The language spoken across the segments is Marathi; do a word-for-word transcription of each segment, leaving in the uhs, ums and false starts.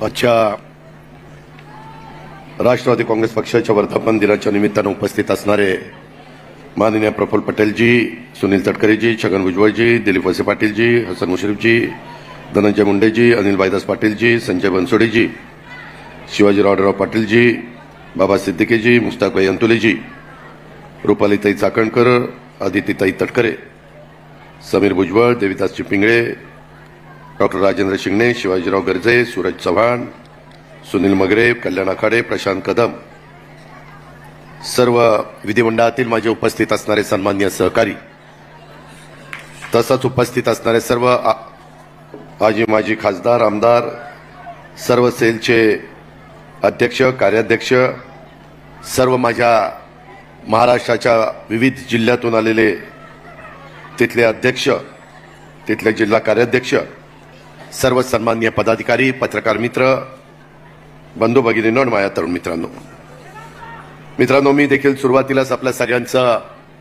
आजच्या राष्ट्रवादी काँग्रेस पक्षाच्या वर्धापन दिनाच्या निमित्तानं उपस्थित असणारे माननीय प्रफुल्ल पटेलजी, सुनील तटकरेजी, छगन भुजबळजी, दिलीप वळसे पाटीलजी, हसन मुश्रीफजी, धनंजय मुंडेजी, अनिल भाईदास पाटीलजी, संजय बनसोडेजी, शिवाजीराव पाटीलजी, बाबा सिद्दीकीजी, मुस्ताकभाई अंतुलेजी, रुपालीताई चाकणकर, आदितीताई तटकरे, समीर भुजबळ, देविदासजी पिंगळे, डॉक्टर राजेंद्र शिंगणे, शिवाजीराव गर्जे, सूरज चव्हाण, सुनील मगरे, कल्याण आखाडे, प्रशांत कदम, सर्व विधिमंडळातील माझे उपस्थित असणारे सन्माननीय सहकारी, तसंच उपस्थित असणारे सर्व आजी माजी खासदार, आमदार, सर्व सेलचे अध्यक्ष, कार्याध्यक्ष, सर्व माझ्या महाराष्ट्राच्या विविध जिल्ह्यातून आलेले तिथले अध्यक्ष, तिथले जिल्हा कार्याध्यक्ष, सर्व सन्माननीय पदाधिकारी, पत्रकार मित्र, बंधू भगिनींनो आणि माझ्या तरुण मित्रांनो मित्रांनो मी देखील सुरुवातीलाच आपल्या सगळ्यांचं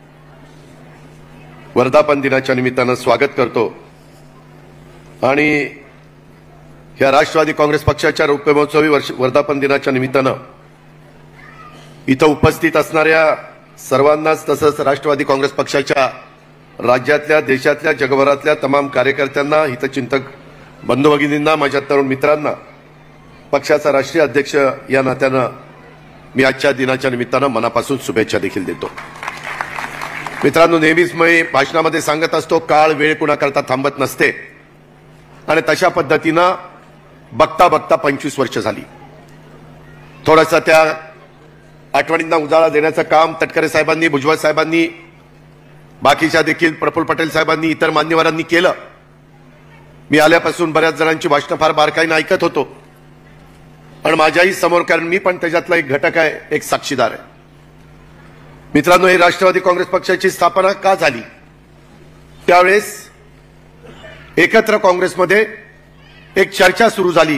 वर्धापन दिनाच्या निमित्तानं स्वागत करतो आणि या राष्ट्रवादी काँग्रेस पक्षाच्या रौप्यमहोत्सवी वर्धापन दिनाच्या निमित्तानं इथं उपस्थित असणाऱ्या सर्वांनाच, तसंच राष्ट्रवादी काँग्रेस पक्षाच्या राज्यातल्या, देशातल्या, जगभरातल्या तमाम कार्यकर्त्यांना, हितचिंतक बंधू भगिनींना, माझ्या तरुण मित्रांना, पक्षाचा राष्ट्रीय अध्यक्ष या नात्यानं मी आजच्या दिनाच्या निमित्तानं मनापासून शुभेच्छा देखील देतो। मित्रांनो, नेहमीच मी भाषणामध्ये सांगत असतो, काळ वेळ कुणाकरता थांबत नसते आणि तशा पद्धतीनं बघता बघता पंचवीस वर्ष झाली। थोडासा त्या आठवणींना उजाळा देण्याचं काम तटकरे साहेबांनी, भुजबळ साहेबांनी, बाकीच्या देखील प्रफुल्ल पटेल साहेबांनी, इतर मान्यवरांनी केलं। मी आल्यापासून बऱ्याच जणांची भाषणं फार बारकाईनं ऐकत होतो आणि माझ्याही समोर, कारण मी पण त्याच्यातला एक घटक आहे, एक साक्षीदार आहे। मित्रांनो, ही राष्ट्रवादी काँग्रेस पक्षाची स्थापना का झाली? त्यावेळेस एकत्र काँग्रेसमध्ये एक चर्चा सुरू झाली।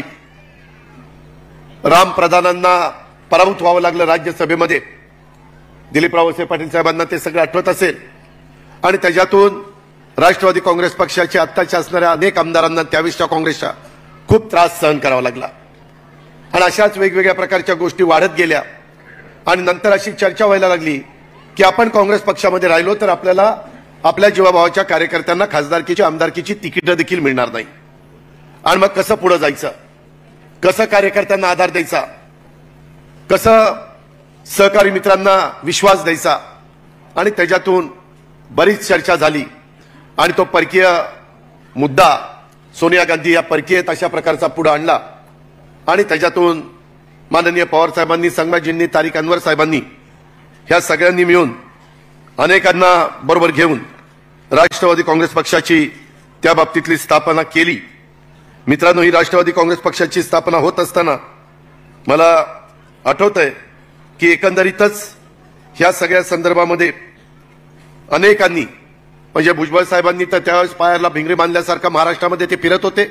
राम प्रधानांना पराभूत व्हावं लागलं राज्यसभेमध्ये, दिलीपराव वळसे पाटील साहेबांना ते सगळं आठवत असेल, आणि त्याच्यातून राष्ट्रवादी काँग्रेस पक्षाचे आत्ताच्या असणाऱ्या अनेक आमदारांना त्यावेळेसच्या काँग्रेसच्या खूप त्रास सहन करावा लागला आणि अशाच वेगवेगळ्या प्रकारच्या गोष्टी वाढत गेल्या आणि नंतर अशी चर्चा व्हायला लागली की आपण काँग्रेस पक्षामध्ये राहिलो तर आपल्याला आपल्या जीवाभावाच्या कार्यकर्त्यांना खासदारकीची, आमदारकीची तिकीटं देखील मिळणार नाही आणि मग कसं पुढे जायचं, कसं कार्यकर्त्यांना आधार द्यायचा, कसं सहकारी मित्रांना विश्वास द्यायचा, आणि त्याच्यातून बरीच चर्चा झाली आणि तो परकीय मुद्दा सोनिया गांधी या परकीय अशा प्रकारचा पुढे आणला आणि त्याच्यातून माननीय पवार साहेबांनी, संगमाजींनी, तारिक अनवर साहेबांनी, ह्या सगळ्यांनी मिळून अनेकांना बरोबर घेऊन राष्ट्रवादी काँग्रेस पक्षाची त्या बाबतीतली स्थापना केली। मित्रांनो, ही राष्ट्रवादी काँग्रेस पक्षाची स्थापना होत असताना मला आठवतंय की एकंदरीतच ह्या सगळ्या संदर्भामध्ये अनेकांनी, म्हणजे भुजबळ साहेबांनी तर त्यावेळेस पायाला भिंगरी बांधल्यासारखं महाराष्ट्रामध्ये ते फिरत होते,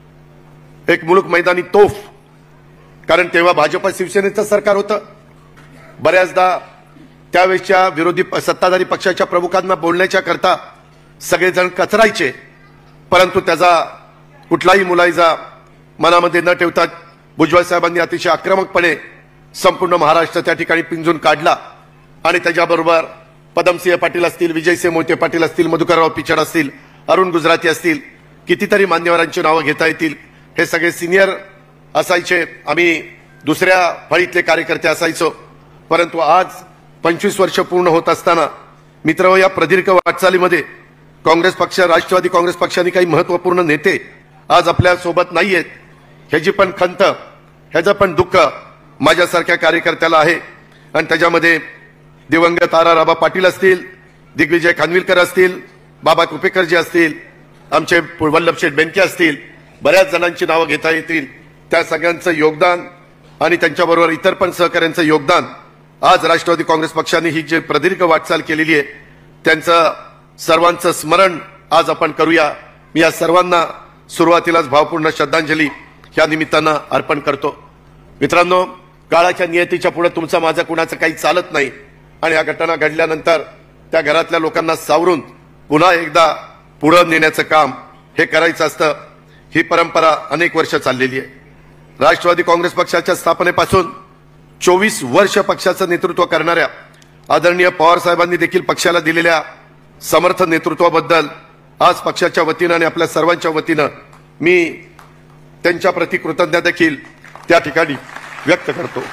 एक मुलूक मैदानी तोफ, कारण तेव्हा भाजप शिवसेनेचं सरकार होतं। बऱ्याचदा त्यावेळेसच्या विरोधी सत्ताधारी पक्षाच्या प्रमुखांना बोलण्याच्या करता सगळेजण कचरायचे, परंतु त्याचा कुठलाही मुलायजा मनामध्ये न ठेवता भुजबळ साहेबांनी अतिशय आक्रमकपणे संपूर्ण महाराष्ट्र त्या ठिकाणी पिंजून काढला आणि त्याच्याबरोबर पदमसिंह पाटील असतील, विजयसिंह मोहिते पाटील असतील, मधुकरराव पिचड असतील, अरुण गुजराती असतील, कितीतरी मान्यवरांची नावं घेता येतील, हे सगळे सिनियर असायचे, आम्ही दुसऱ्या फळीतले कार्यकर्ते असायचो। परंतु आज पंचवीस वर्ष पूर्ण होत असताना मित्र, या प्रदीर्घ वाटचालीमध्ये काँग्रेस पक्ष, राष्ट्रवादी काँग्रेस पक्षाने काही महत्वपूर्ण नेते आज आपल्या सोबत नाहीयेत, ह्याची पण खंत, ह्याचं पण दुःख माझ्यासारख्या कार्यकर्त्याला आहे आणि त्याच्यामध्ये दिवंगत आर आर आबा पाटील असतील, दिग्विजय खानविलकर असतील, बाबा कुपेकरजी असतील, आमचे वल्लभशेठ बेनके असतील, बऱ्याच जणांची नावं घेता येतील। त्या सगळ्यांचं योगदान आणि त्यांच्याबरोबर इतर पण सहकाऱ्यांचं योगदान आज राष्ट्रवादी काँग्रेस पक्षाने ही जी प्रदीर्घ वाटचाल केलेली आहे त्यांचं सर्वांचं स्मरण आज आपण करूया। मी या सर्वांना सुरुवातीलाच भावपूर्ण श्रद्धांजली या निमित्तानं अर्पण करतो। मित्रांनो, काळाच्या नियतीच्या पुढे तुमचं माझं कुणाचं काही चालत नाही आणि या घटना घडल्यानंतर त्या घरातल्या लोकांना सावरून पुन्हा एकदा पुढे नेण्याचं काम हे करायचं असतं। ही परंपरा अनेक वर्ष चाललेली आहे। राष्ट्रवादी काँग्रेस पक्षाच्या स्थापनेपासून चोवीस वर्ष पक्षाचं नेतृत्व करणाऱ्या आदरणीय पवार साहेबांनी देखील पक्षाला दिलेल्या समर्थ नेतृत्वाबद्दल आज पक्षाच्या वतीनं आणि आपल्या सर्वांच्या वतीनं मी त्यांच्या प्रति कृतज्ञता देखील त्या ठिकाणी व्यक्त करतो।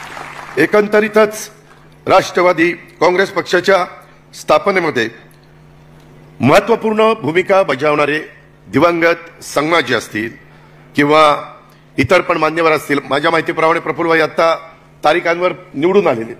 एकंदरीतच राष्ट्रवादी काँग्रेस पक्षाच्या स्थापनेमध्ये महत्त्वपूर्ण भूमिका बजावणारे दिवंगत संगमाजी असतील किंवा इतर पण मान्यवर असतील, माझ्या माहितीप्रमाणे प्रफुल्लभाई आता तारीखांवर निवडून आलेले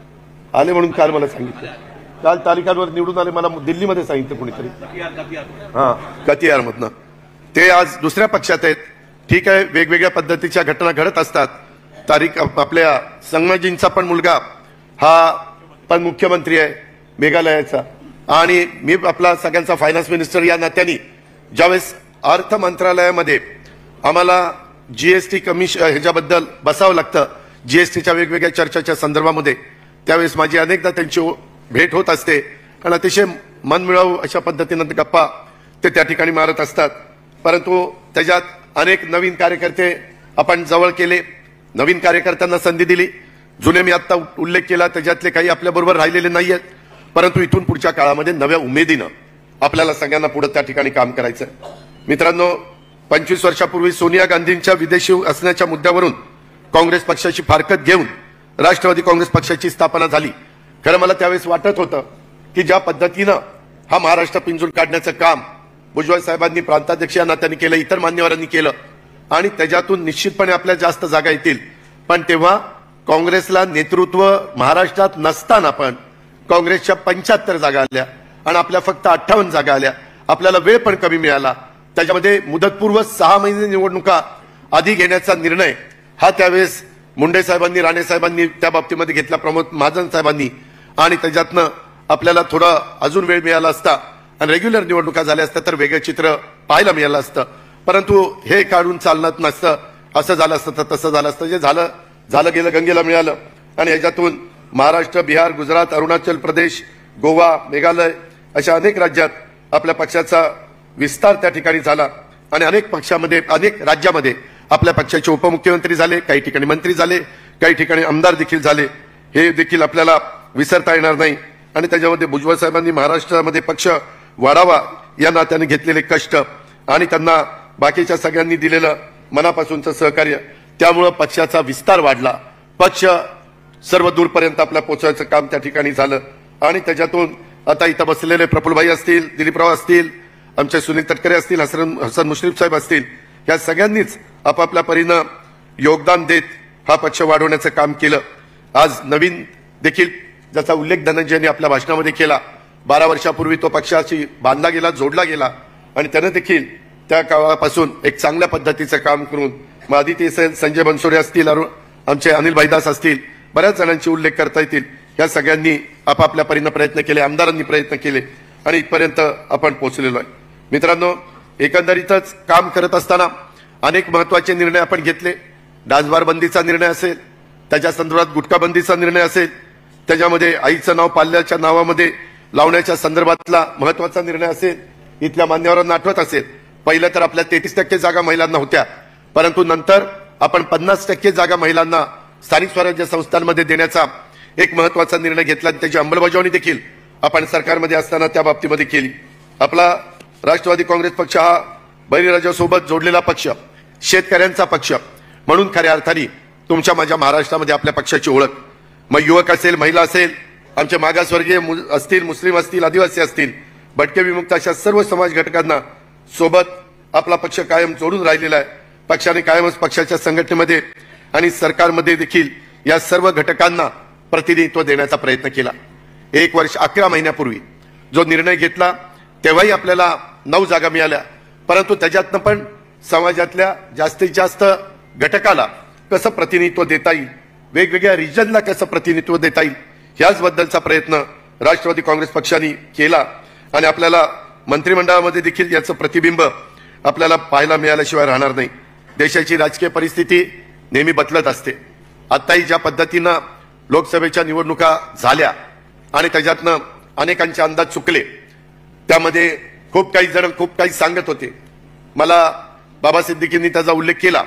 आले म्हणून काल मला सांगितलं, काल तारीखांवर निवडून आले मला दिल्लीमध्ये सांगितलं कोणीतरी, हा कतियार मधनं, ते आज दुसऱ्या पक्षात आहेत। ठीक आहे, वेगवेगळ्या पद्धतीच्या घटना घडत असतात। तारीख आपल्या संगमाजींचा पण मुलगा हा पण मुख्यमंत्री आहे मेघालयाचा, आणि मी आपला सगळ्यांचा फायनान्स मिनिस्टर या नात्याने ज्यावेळेस अर्थ मंत्रालयामध्ये आम्हाला जीएसटी कमिशन ह्याच्याबद्दल बसावं लागतं, जीएसटीच्या वेगवेगळ्या चर्चाच्या संदर्भामध्ये, त्यावेळेस माझी अनेकदा त्यांची भेट होत असते आणि अतिशय मनमिळावू अशा पद्धतीनं गप्पा ते त्या ठिकाणी मारत असतात। परंतु त्याच्यात अनेक नवीन कार्यकर्ते आपण जवळ केले, नवीन कार्यकर्त्यांना संधी दिली। जुने मी आता उल्लेख केला त्याच्यातले काही आपल्याबरोबर राहिलेले नाही आहेत, परंतु इथून पुढच्या काळामध्ये नव्या उमेदीनं आपल्याला सगळ्यांना पुढे त्या ठिकाणी काम करायचं। मित्रांनो, पंचवीस वर्षापूर्वी सोनिया गांधींच्या विदेशी असण्याच्या मुद्द्यावरून काँग्रेस पक्षाची फारकत घेऊन राष्ट्रवादी काँग्रेस पक्षाची स्थापना झाली। खरं मला त्यावेळेस वाटत होतं की ज्या पद्धतीनं हा महाराष्ट्र पिंजून काढण्याचं काम भुजबळ साहेबांनी प्रांताध्यक्ष या नात्याने केलं, इतर मान्यवरांनी केलं आणि त्याच्यातून निश्चितपणे आपल्या जास्त जागा येतील, पण तेव्हा काँग्रेसला नेतृत्व महाराष्ट्रात नसताना पण काँग्रेसच्या पंच्याहत्तर जागा आल्या आणि आपल्या फक्त अठ्ठावन्न जागा आल्या। आपल्याला वेळ पण कमी मिळाला, त्याच्यामध्ये मुदतपूर्व सहा महिने निवडणुका आधी घेण्याचा निर्णय हा त्यावेळेस मुंडे साहेबांनी, राणे साहेबांनी त्या बाबतीमध्ये घेतला, प्रमोद महाजन साहेबांनी, आणि त्याच्यातनं आपल्याला थोडा अजून वेळ मिळाला असता आणि रेग्युलर निवडणुका झाल्या असत्या तर वेगळं चित्र पाहायला मिळालं असतं, परंतु हे काढून चालत नसतं, असं झालं असतं तर तसं झालं असतं। जे झालं झालं गेलं गंगेला मिळालं आणि ह्याच्यातून महाराष्ट्र, बिहार, गुजरात, अरुणाचल प्रदेश, गोवा, मेघालय अशा अनेक राज्यात आपल्या पक्षाचा विस्तार त्या ठिकाणी झाला आणि अनेक पक्षामध्ये अनेक राज्यामध्ये आपल्या पक्षाचे उपमुख्यमंत्री झाले, काही ठिकाणी मंत्री झाले, काही ठिकाणी आमदार देखील झाले, हे देखील आपल्याला विसरता येणार नाही। आणि त्याच्यामध्ये भुजबळ साहेबांनी महाराष्ट्रामध्ये पक्ष वाढावा या नात्याने घेतलेले कष्ट आणि त्यांना बाकीच्या सगळ्यांनी दिलेलं मनापासूनचं सहकार्य, त्यामुळे पक्षाचा विस्तार वाढला, पक्ष सर्व दूरपर्यंत आपल्या पोहोचवायचं काम त्या ठिकाणी झालं। आणि त्याच्यातून आता इथं बसलेले प्रफुल्लभाई असतील, दिलीपराव असतील, आमचे सुनील तटकरे असतील, हसन हसन मुश्रीफ साहेब असतील, या सगळ्यांनीच आपापल्या परीनं योगदान देत हा पक्ष वाढवण्याचं काम केलं। आज नवीन देखील ज्याचा उल्लेख धनंजयने आपल्या भाषणामध्ये केला, बारा वर्षापूर्वी तो पक्षाशी बांधला गेला, जोडला गेला आणि त्यानं देखील त्या काळापासून एक चांगल्या पद्धतीचं काम करून मग आदिती असेल, संजय बनसोडे असतील, आमचे अनिल भाईदास असतील, बऱ्याच जणांचे उल्लेख करता येतील, या सगळ्यांनी आपापल्या परीनं प्रयत्न केले, आमदारांनी प्रयत्न केले आणि इथपर्यंत आपण पोहोचलेलो आहे। मित्रांनो, एकंदरीतच काम करत असताना अनेक महत्वाचे निर्णय आपण घेतले। डान्सबार बंदीचा निर्णय असेल, त्याच्या संदर्भात गुटखा बंदीचा निर्णय असेल, त्याच्यामध्ये आईचं नाव पाल्याच्या नावामध्ये लावण्याच्या संदर्भातला महत्वाचा निर्णय असेल, इथल्या मान्यवरांना आठवत असेल, पहिलं तर आपल्या तेहतीस टक्के जागा महिलांना होत्या, परंतु नंतर आपण पन्नास टक्के जागा महिलांना स्थानिक स्वराज्य संस्थांमध्ये देण्याचा एक महत्वाचा निर्णय घेतला आणि त्याची अंमलबजावणी देखील आपण सरकारमध्ये असताना त्या बाबतीमध्ये केली। आपला राष्ट्रवादी काँग्रेस पक्ष हा बळीराजासोबत जोडलेला पक्ष, शेतकऱ्यांचा पक्ष म्हणून खऱ्या अर्थाने तुमच्या माझ्या महाराष्ट्रामध्ये आपल्या पक्षाची ओळख, मग युवक असेल, महिला असेल, आमचे मागासवर्गीय असतील, मुस्लिम असतील, आदिवासी असतील, भटके विमुक्त अशा सर्व समाज घटकांना सोबत आपला पक्ष कायम जोडून राहिलेला आहे। पक्षाने कायमच पक्षाच्या संघटनेमध्ये आणि सरकारमध्ये देखील या सर्व घटकांना प्रतिनिधित्व देण्याचा प्रयत्न केला। एक वर्ष अकरा महिन्यापूर्वी जो निर्णय घेतला तेव्हाही आपल्याला नऊ जागा मिळाल्या, परंतु त्याच्यातनं पण समाजातल्या जास्तीत जास्त घटकाला कसं प्रतिनिधित्व देता येईल, वेगवेगळ्या रिजनला कसं प्रतिनिधित्व देता येईल, याचबद्दलचा प्रयत्न राष्ट्रवादी काँग्रेस पक्षाने केला आणि आपल्याला मंत्रिमंडळामध्ये देखील याचं प्रतिबिंब आपल्याला पाहायला मिळाल्याशिवाय राहणार नाही। देशाची राजकीय परिस्थिती नेहमी बदलत असते। आताही ज्या पद्धतीनं लोकसभेच्या निवडणुका झाल्या आणि त्याच्यातनं अनेकांचे अंदाज चुकले, त्यामध्ये खूप काही जण खूप काही सांगत होते। मला बाबा सिद्दीकींनी त्याचा उल्लेख केला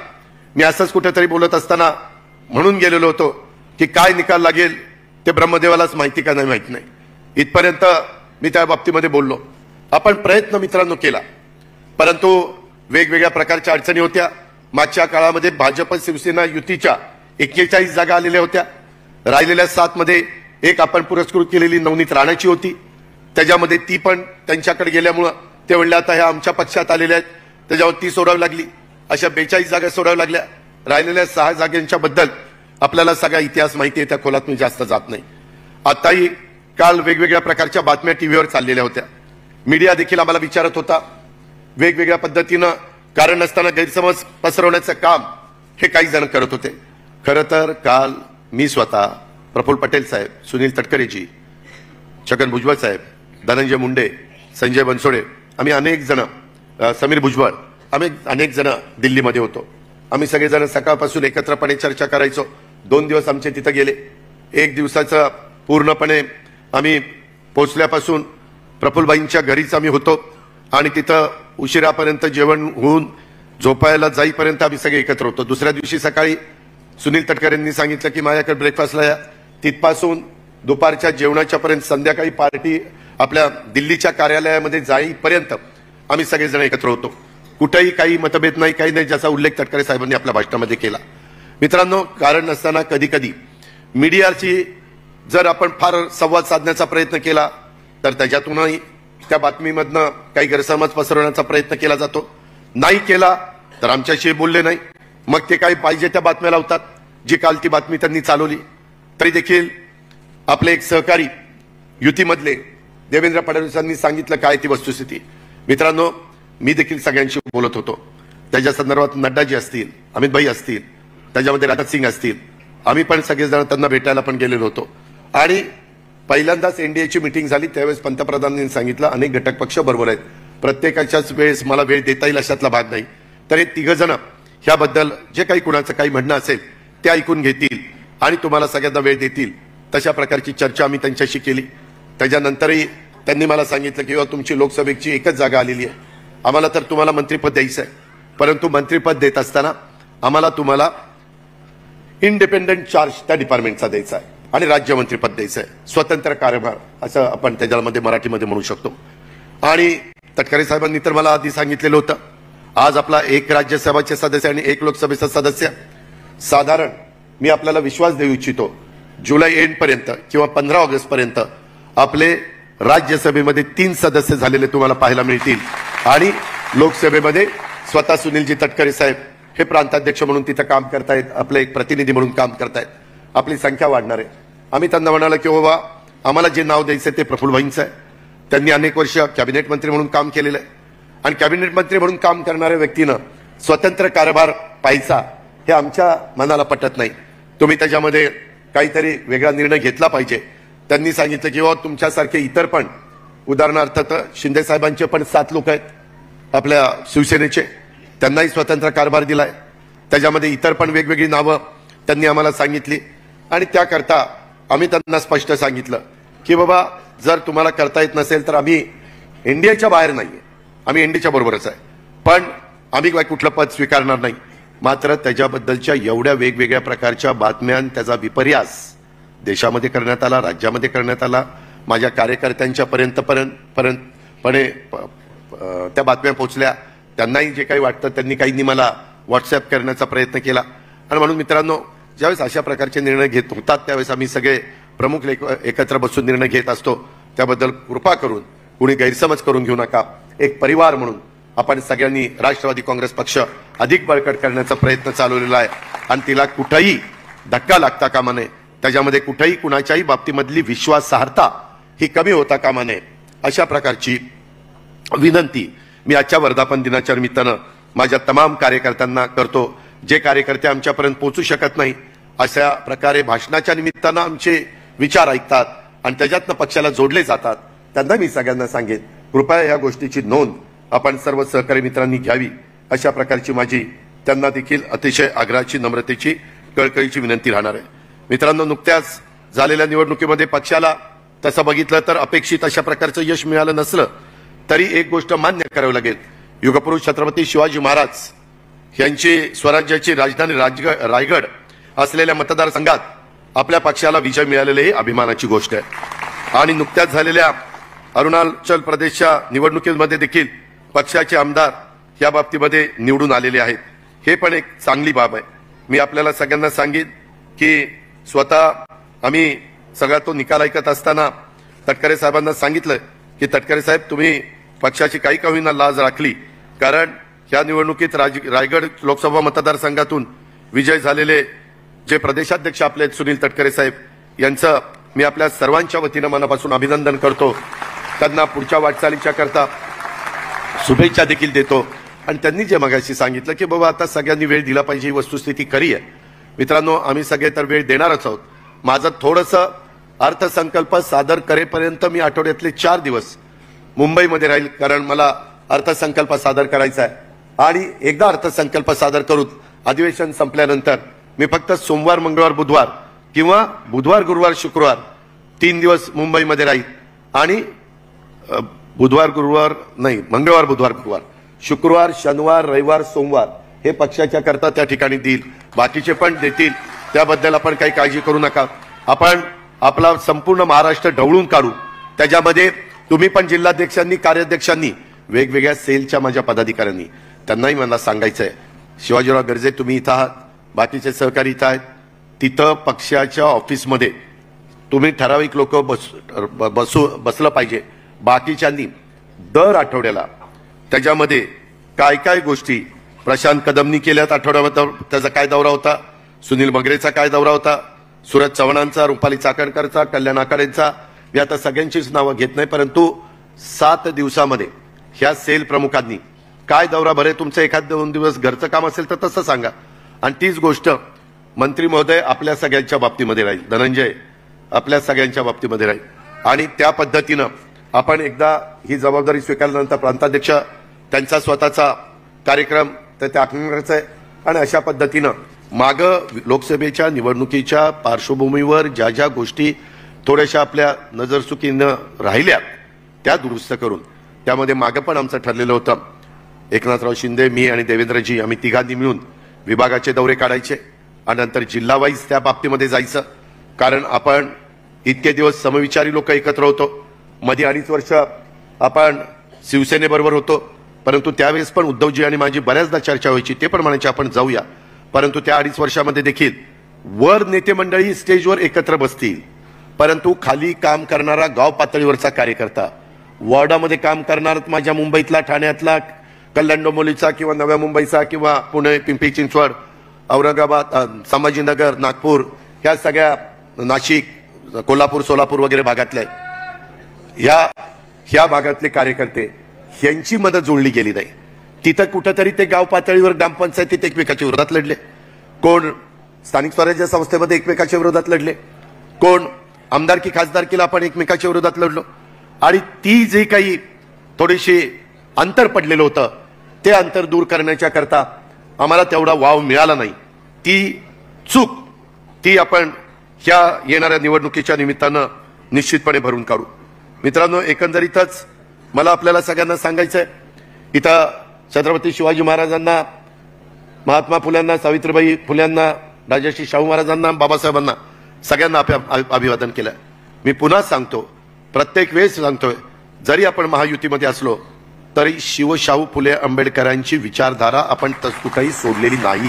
मी असंच कुठेतरी बोलत असताना म्हणून गेलेलो होतो की काय निकाल लागेल ते ब्रह्मदेवालाच माहिती का नाही माहित नाही, इथपर्यंत मी त्या बाबतीमध्ये बोललो. आपण प्रयत्न मित्रांनो केला, परंतु वेगवेगळ्या प्रकारच्या अडचणी होत्या. मागच्या काळामध्ये भाजप शिवसेना युतीच्या एक्केचाळीस जागा आलेल्या होत्या. राहिलेल्या सात मध्ये एक आपण पुरस्कृत केलेली नवनीत राणाची होती, त्याच्यामध्ये ती पण त्यांच्याकडे गेल्यामुळं ते म्हणले आता ह्या आमच्या पक्षात आलेल्या आहेत, त्याच्यावर ती सोडावी लागली. अशा बेचाळीस जागा सोडाव्या लागल्या. राहिलेल्या सहा जागांच्या बद्दल आपल्याला सगळा इतिहास माहिती आहे, त्या खोलात मी जास्त जात नाही. आताही काल वेगवेगळ्या प्रकारच्या बातम्या टीव्हीवर चाललेल्या होत्या. मीडिया देखील आम्हाला विचारत होता, वेगवेगळ्या पद्धतीनं कारण नसताना गैरसमज पसरवण्याचं काम हे काही जण करत होते. खरं तर काल मी स्वतः, प्रफुल्ल पटेल साहेब, सुनील तटकरेजी, छगन भुजबळ साहेब, धनंजय मुंडे, संजय बनसोडे, आम्ही अनेक जण, समीर भुजबळ, आम्ही अनेक जण दिल्लीमध्ये होतो. आम्ही सगळेजण सकाळपासून एकत्रपणे चर्चा करायचो. दोन दिवस आमचे तिथं गेले. एक दिवसाचं पूर्णपणे आम्ही पोचल्यापासून प्रफुल्लबाईंच्या घरीच आम्ही होतो आणि तिथं उशिरापर्यंत जेवण होऊन झोपायला जाईपर्यंत आम्ही सगळे एकत्र होतो. दुसऱ्या दिवशी सकाळी सुनील तटकरेंनी सांगितलं की माझ्याकडे ब्रेकफास्टला या. तिथपासून दुपारच्या जेवणाच्या पर्यंत संध्याकाळी पार्टी आपल्या दिल्लीच्या कार्यालयामध्ये जाईपर्यंत आम्ही सगळेजण एकत्र होतो. कुठेही काही मतभेद नाही, काही नाही, ज्याचा उल्लेख तटकरे साहेबांनी आपल्या भाषणामध्ये केला. मित्रांनो, कारण नसताना कधी कधी मीडियाची जर आपण फार संवाद साधण्याचा प्रयत्न केला तर त्याच्यातूनही त्या बातमीमधनं काही गैरसमज पसरवण्याचा प्रयत्न केला जातो. नाही केला तर आमच्याशी बोलले नाही, मग ते काही पाहिजे त्या बातम्या लावतात. जी काल ती बातमी त्यांनी चालवली, तरी देखील आपले एक सहकारी युतीमधले देवेंद्र फडणवीसांनी सांगितलं काय ती वस्तुस्थिती. मित्रांनो, मी देखील सगळ्यांशी बोलत होतो. त्याच्या संदर्भात नड्डाजी असतील, अमित भाई असतील, त्याच्यामध्ये राजनाथ सिंग असतील, आम्ही पण सगळेजण त्यांना भेटायला पण गेलेलो होतो. आणि पहिल्यांदाच एनडीएची मिटिंग झाली त्यावेळेस पंतप्रधानांनी सांगितलं अनेक घटक पक्ष बरोबर आहेत, प्रत्येकाच्याच वेळेस मला वेळ देता येईल अशातला भाग नाही. तर हे तिघ जण ह्याबद्दल जे काही कुणाचं काही म्हणणं असेल ते ऐकून घेतील आणि तुम्हाला सगळ्यांना वेळ देतील, तशा प्रकारची चर्चा आम्ही त्यांच्याशी केली. त्याच्यानंतरही त्यांनी मला सांगितलं की तुमची लोकसभेची एकच जागा आलेली आहे, आम्हाला तर तुम्हाला मंत्रिपद द्यायचं आहे, परंतु मंत्रिपद देत असताना आम्हाला तुम्हाला इंडिपेंडंट चार्ज त्या डिपार्टमेंटचा द्यायचा आहे आणि राज्यमंत्रीपद द्यायचं आहे, स्वतंत्र कार्यभार असं आपण त्याच्यामध्ये मराठीमध्ये म्हणू शकतो. आणि तटकरे साहेबांनी तर मला आधी सांगितलेलं होतं, आज आपला एक राज्यसभाचे सदस्य आणि एक लोकसभेचा सदस्य, साधारण मी आपल्याला विश्वास देऊ इच्छितो जुलै एंड पर्यंत किंवा पंधरा ऑगस्ट पर्यंत आपले राज्यसभेमध्ये तीन सदस्य झालेले तुम्हाला पाहायला मिळतील आणि लोकसभेमध्ये स्वतः सुनीलजी तटकरे साहेब हे प्रांताध्यक्ष म्हणून तिथं काम करतायत, आपले एक प्रतिनिधी म्हणून काम करतायत. आपली संख्या वाढणार आहे. आम्ही त्यांना म्हणालो की बाबा आम्हाला जे नाव द्यायचं ते प्रफुल्लभाईंचं आहे. त्यांनी अनेक वर्ष कॅबिनेट मंत्री म्हणून काम केलेलं आहे आणि कॅबिनेट मंत्री म्हणून काम करणाऱ्या व्यक्तीनं स्वतंत्र कारभार पाहायचा हे आमच्या मनाला पटत नाही. तुम्ही त्याच्यामध्ये काहीतरी वेगळा निर्णय घेतला पाहिजे. त्यांनी सांगितलं की बाबा तुमच्यासारखे इतर पण, उदाहरणार्थ तर शिंदे साहेबांचे पण सात लोक आहेत आपल्या शिवसेनेचे, त्यांनाही स्वतंत्र कारभार दिलाय. त्याच्यामध्ये इतर पण वेगवेगळी नावं त्यांनी आम्हाला सांगितली आणि त्याकरता आम्ही त्यांना स्पष्ट सांगितलं की बाबा जर तुम्हाला करता येत नसेल तर आम्ही एनडीएच्या बाहेर नाहीये, आम्ही एनडीच्या बरोबरच आहे, पण आम्ही काय कुठलं पद स्वीकारणार नाही. मात्र त्याच्याबद्दलच्या एवढ्या वेगवेगळ्या प्रकारच्या बातम्या, त्याचा विपर्यास देशामध्ये करण्यात आला, राज्यामध्ये करण्यात आला, माझ्या कार्यकर्त्यांच्या पर्यंत पर्यंत पर्यंतपणे त्या बातम्या पोहोचल्या. त्यांनाही जे काही वाटतं त्यांनी काहींनी मला व्हॉट्सअप करण्याचा प्रयत्न केला. आणि म्हणून मित्रांनो, ज्यावेळेस अशा प्रकारचे निर्णय घेत होतात त्यावेळेस आम्ही सगळे प्रमुख एकत्र बसून निर्णय घेत असतो. त्याबद्दल कृपा करून कुणी गैरसमज करून घेऊ नका. एक परिवार म्हणून आपण सगळ्यांनी राष्ट्रवादी काँग्रेस पक्ष अधिक बळकट करण्याचा प्रयत्न चालवलेला आहे आणि तिला कुठेही धक्का लागता कामा नये, त्याच्यामध्ये कुठेही कुणाच्याही बाबतीमधली विश्वासार्हता ही कमी होता कामा नये, अशा प्रकारची विनंती मी आजच्या वर्धापन दिनाच्या निमित्तानं माझ्या तमाम कार्यकर्त्यांना करतो. जे कार्यकर्ते आमच्यापर्यंत पोहोचू शकत नाही, अशा प्रकारे भाषणाच्या निमित्तानं आमचे विचार ऐकतात आणि त्याच्यातनं पक्षाला जोडले जातात, त्यांना मी सगळ्यांना सांगेन कृपया या गोष्टीची नोंद आपण सर्व सहकारी मित्रांनी घ्यावी, अशा प्रकारची माझी त्यांना देखील अतिशय आग्रहाची, नम्रतेची, कळकळीची विनंती राहणार आहे. मित्रांनो, नुकत्याच झालेल्या निवडणुकीमध्ये पक्षाला तसं बघितलं तर अपेक्षित अशा प्रकारचं यश मिळालं नसलं तरी एक गोष्ट मान्य करावी लागेल, युगपुरुष छत्रपती शिवाजी महाराज यांची स्वराज्याची राजधानी राजगड रायगड असलेल्या मतदारसंघात आपल्या पक्षाला विजय मिळालेली ही अभिमानाची गोष्ट आहे। आणि नुकत्याच झालेल्या अरुणाचल प्रदेशच्या निवडणुकीमध्ये देखील पक्षाचे आमदार या बाबतीमध्ये निवडून आलेले आहेत, हे पण एक चांगली बाब आहे। मी आपल्याला सगळ्यांना सांगेन की स्वतः आम्ही सगळा तो निकाल ऐकत असताना तटकरे साहेबांना सांगितलं की तटकरे साहेब, तुम्ही पक्षाची काही का होईना लाज राखली, कारण या निवडणुकीत राज रायगड लोकसभा मतदारसंघातून विजय झालेले जे प्रदेशाध्यक्ष आपले सुनील तटकरे साहेब यांचं मी आपल्या सर्वांच्या वतीनं मनापासून अभिनंदन करतो। त्यांना पुढच्या वाटचालीच्या करता शुभेच्छा देखील देतो। आणि त्यांनी जे मगाशी सांगितलं की बाबा आता सगळ्यांनी वेळ दिला पाहिजे, ही वस्तुस्थिती खरी आहे। मित्रांनो, आम्ही सगळे तर वेळ देणारच आहोत। माझं थोडंसं अर्थसंकल्प सादर करेपर्यंत मी आठवड्यातले चार दिवस मुंबईमध्ये राहील, कारण मला अर्थसंकल्प सादर करायचा आहे। आणि एकदा अर्थसंकल्प सादर करून अधिवेशन संपल्यानंतर मी फक्त सोमवार मंगळवार बुधवार किंवा बुधवार गुरुवार शुक्रवार तीन दिवस मुंबईमध्ये राहील। आणि बुधवार गुरुवार नाही मंगळवार बुधवार गुरुवार शुक्रवार शनिवार रविवार सोमवार हे पक्षाच्या करता त्या ठिकाणी देईल, बाकीचे पण देतील, त्याबद्दल आपण काही काळजी करू नका। आपण आपला संपूर्ण महाराष्ट्र ढवळून काढू। त्याच्यामध्ये तुम्ही पण जिल्हाध्यक्षांनी कार्याध्यक्षांनी वेगवेगळ्या सेलच्या माझ्या पदाधिकाऱ्यांनी त्यांनाही मला सांगायचं आहे, शिवाजीराव गर्जे तुम्ही इथं आहात, बाकीचे सहकारी इथं आहेत, तिथं पक्षाच्या ऑफिसमध्ये तुम्ही ठराविक लोक बस बसू बसलं पाहिजे। बाकीच्यांनी दर आठवड्याला त्याच्यामध्ये काय काय गोष्टी प्रशांत कदमनी केल्यात, आठवड्यावर त्याचा काय दौरा होता, सुनील बगरेचा काय दौरा होता, सूरज चव्हाणांचा, रुपाली चाकणकरचा, कल्याण आकारेंचा, मी आता सगळ्यांचीच नावं घेत नाही, परंतु सात दिवसामध्ये ह्या सेल प्रमुखांनी काय दौरा भरे, तुमचं एखाद दोन दिवस घरचं काम असेल तर तसं सांगा। आणि तीच गोष्ट मंत्री महोदय आपल्या सगळ्यांच्या बाबतीमध्ये राहील, धनंजय आपल्या सगळ्यांच्या बाबतीमध्ये राहील। आणि त्या पद्धतीनं आपण एकदा ही जबाबदारी स्वीकारल्यानंतर प्रांताध्यक्ष त्यांचा स्वतःचा कार्यक्रम तर ते आखण्याचा आहे। आणि अशा पद्धतीनं मागं लोकसभेच्या निवडणुकीच्या पार्श्वभूमीवर ज्या ज्या गोष्टी थोड्याशा आपल्या नजरचुकीनं राहिल्या त्या दुरुस्त करून, त्यामध्ये मागं पण आमचं ठरलेलं होतं, एकनाथराव शिंदे, मी आणि देवेंद्रजी आम्ही तिघांनी मिळून विभागाचे दौरे काढायचे आणि नंतर जिल्हा वाईज त्या बाबतीमध्ये जायचं, कारण आपण इतके दिवस समविचारी लोक एकत्र होतो। मध्ये अडीच वर्ष आपण शिवसेनेबरोबर होतो, परंतु त्यावेळेस पण उद्धवजी आणि माझी बऱ्याचदा चर्चा व्हायची, ते पण म्हणायचे आपण जाऊया, परंतु त्या अडीच वर्षामध्ये देखील वर नेते मंडळी स्टेजवर एकत्र बसतील, परंतु खाली काम करणारा गाव पातळीवरचा कार्यकर्ता, वॉर्डामध्ये काम करणारा माझ्या मुंबईतला, ठाण्यातला, कल्याण डोंबिवलीचा किंवा नव्या मुंबईचा किंवा पुणे, पिंपरी चिंचवड, औरंगाबाद, संभाजीनगर, नागपूर, ह्या सगळ्या नाशिक, कोल्हापूर, सोलापूर वगैरे भागातले ह्या ह्या भागातले कार्यकर्ते यांची मदत जोडली गेली नाही। तिथं कुठंतरी ते गाव पातळीवर ग्रामपंचायतीत एकमेकाच्या विरोधात लढले, कोण स्थानिक स्वराज्य संस्थेमध्ये एकमेकाच्या विरोधात लढले, कोण आमदारकी खासदारकीला आपण एकमेकाच्या विरोधात लढलो। आणि ती जे काही थोडीशी अंतर पडलेलं होतं ते अंतर दूर करण्याच्या करता आम्हाला तेवढा वाव मिळाला नाही। ती चूक ती आपण ह्या येणाऱ्या निवडणुकीच्या निमित्तानं निश्चितपणे भरून काढू। मित्रांनो, एकंदरीतच मला आपल्याला सगळ्यांना सांगायचं आहे, इथं छत्रपती शिवाजी महाराजांना, महात्मा फुल्यांना, सावित्रीबाई फुल्यांना, राजर्षी शाहू महाराजांना, बाबासाहेबांना सगळ्यांना अभिवादन केलं। मी पुन्हा सांगतो, प्रत्येक वेळेस सांगतोय, जरी आपण महायुतीमध्ये असलो तरी शिवशाहू फुले आंबेडकरांची विचारधारा आपण कुठेही सोडलेली नाही।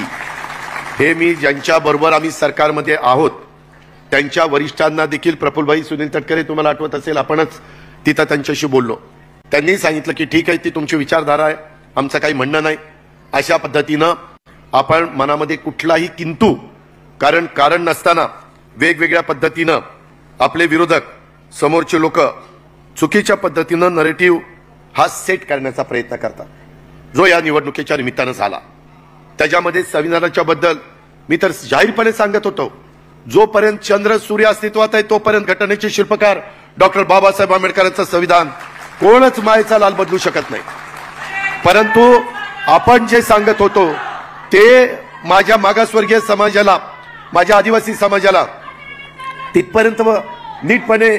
हे मी ज्यांच्याबरोबर आम्ही सरकारमध्ये आहोत त्यांच्या वरिष्ठांना देखील, प्रफुल्लभाई सुनील तटकरे तुम्हाला आठवत असेल, आपणच तिथं त्यांच्याशी बोललो, त्यांनी सांगितलं की ठीक आहे, ती तुमची विचारधारा आहे, आमचं काही म्हणणं नाही। अशा पद्धतीनं आपण मनामध्ये कुठलाही किंतु कारण कारण नसताना वेगवेगळ्या पद्धतीनं आपले विरोधक, समोरचे लोक चुकीच्या पद्धतीनं नरेटिव्ह हा सेट करण्याचा प्रयत्न करतात, जो या निवडणुकीच्या निमित्तानं झाला। त्याच्यामध्ये संविधानाच्या बद्दल मी तर जाहीरपणे सांगत होतो, जोपर्यंत चंद्र सूर्य अस्तित्वात आहे तोपर्यंत घटनेचे शिल्पकार डॉक्टर बाबासाहेब आंबेडकरांचं संविधान कोणच मायेचा लाल बदलू शकत नाही। परंतु आपण जे सांगत होतो ते माझ्या मागासवर्गीय समाजाला, माझ्या आदिवासी समाजाला तिथपर्यंत नीटपणे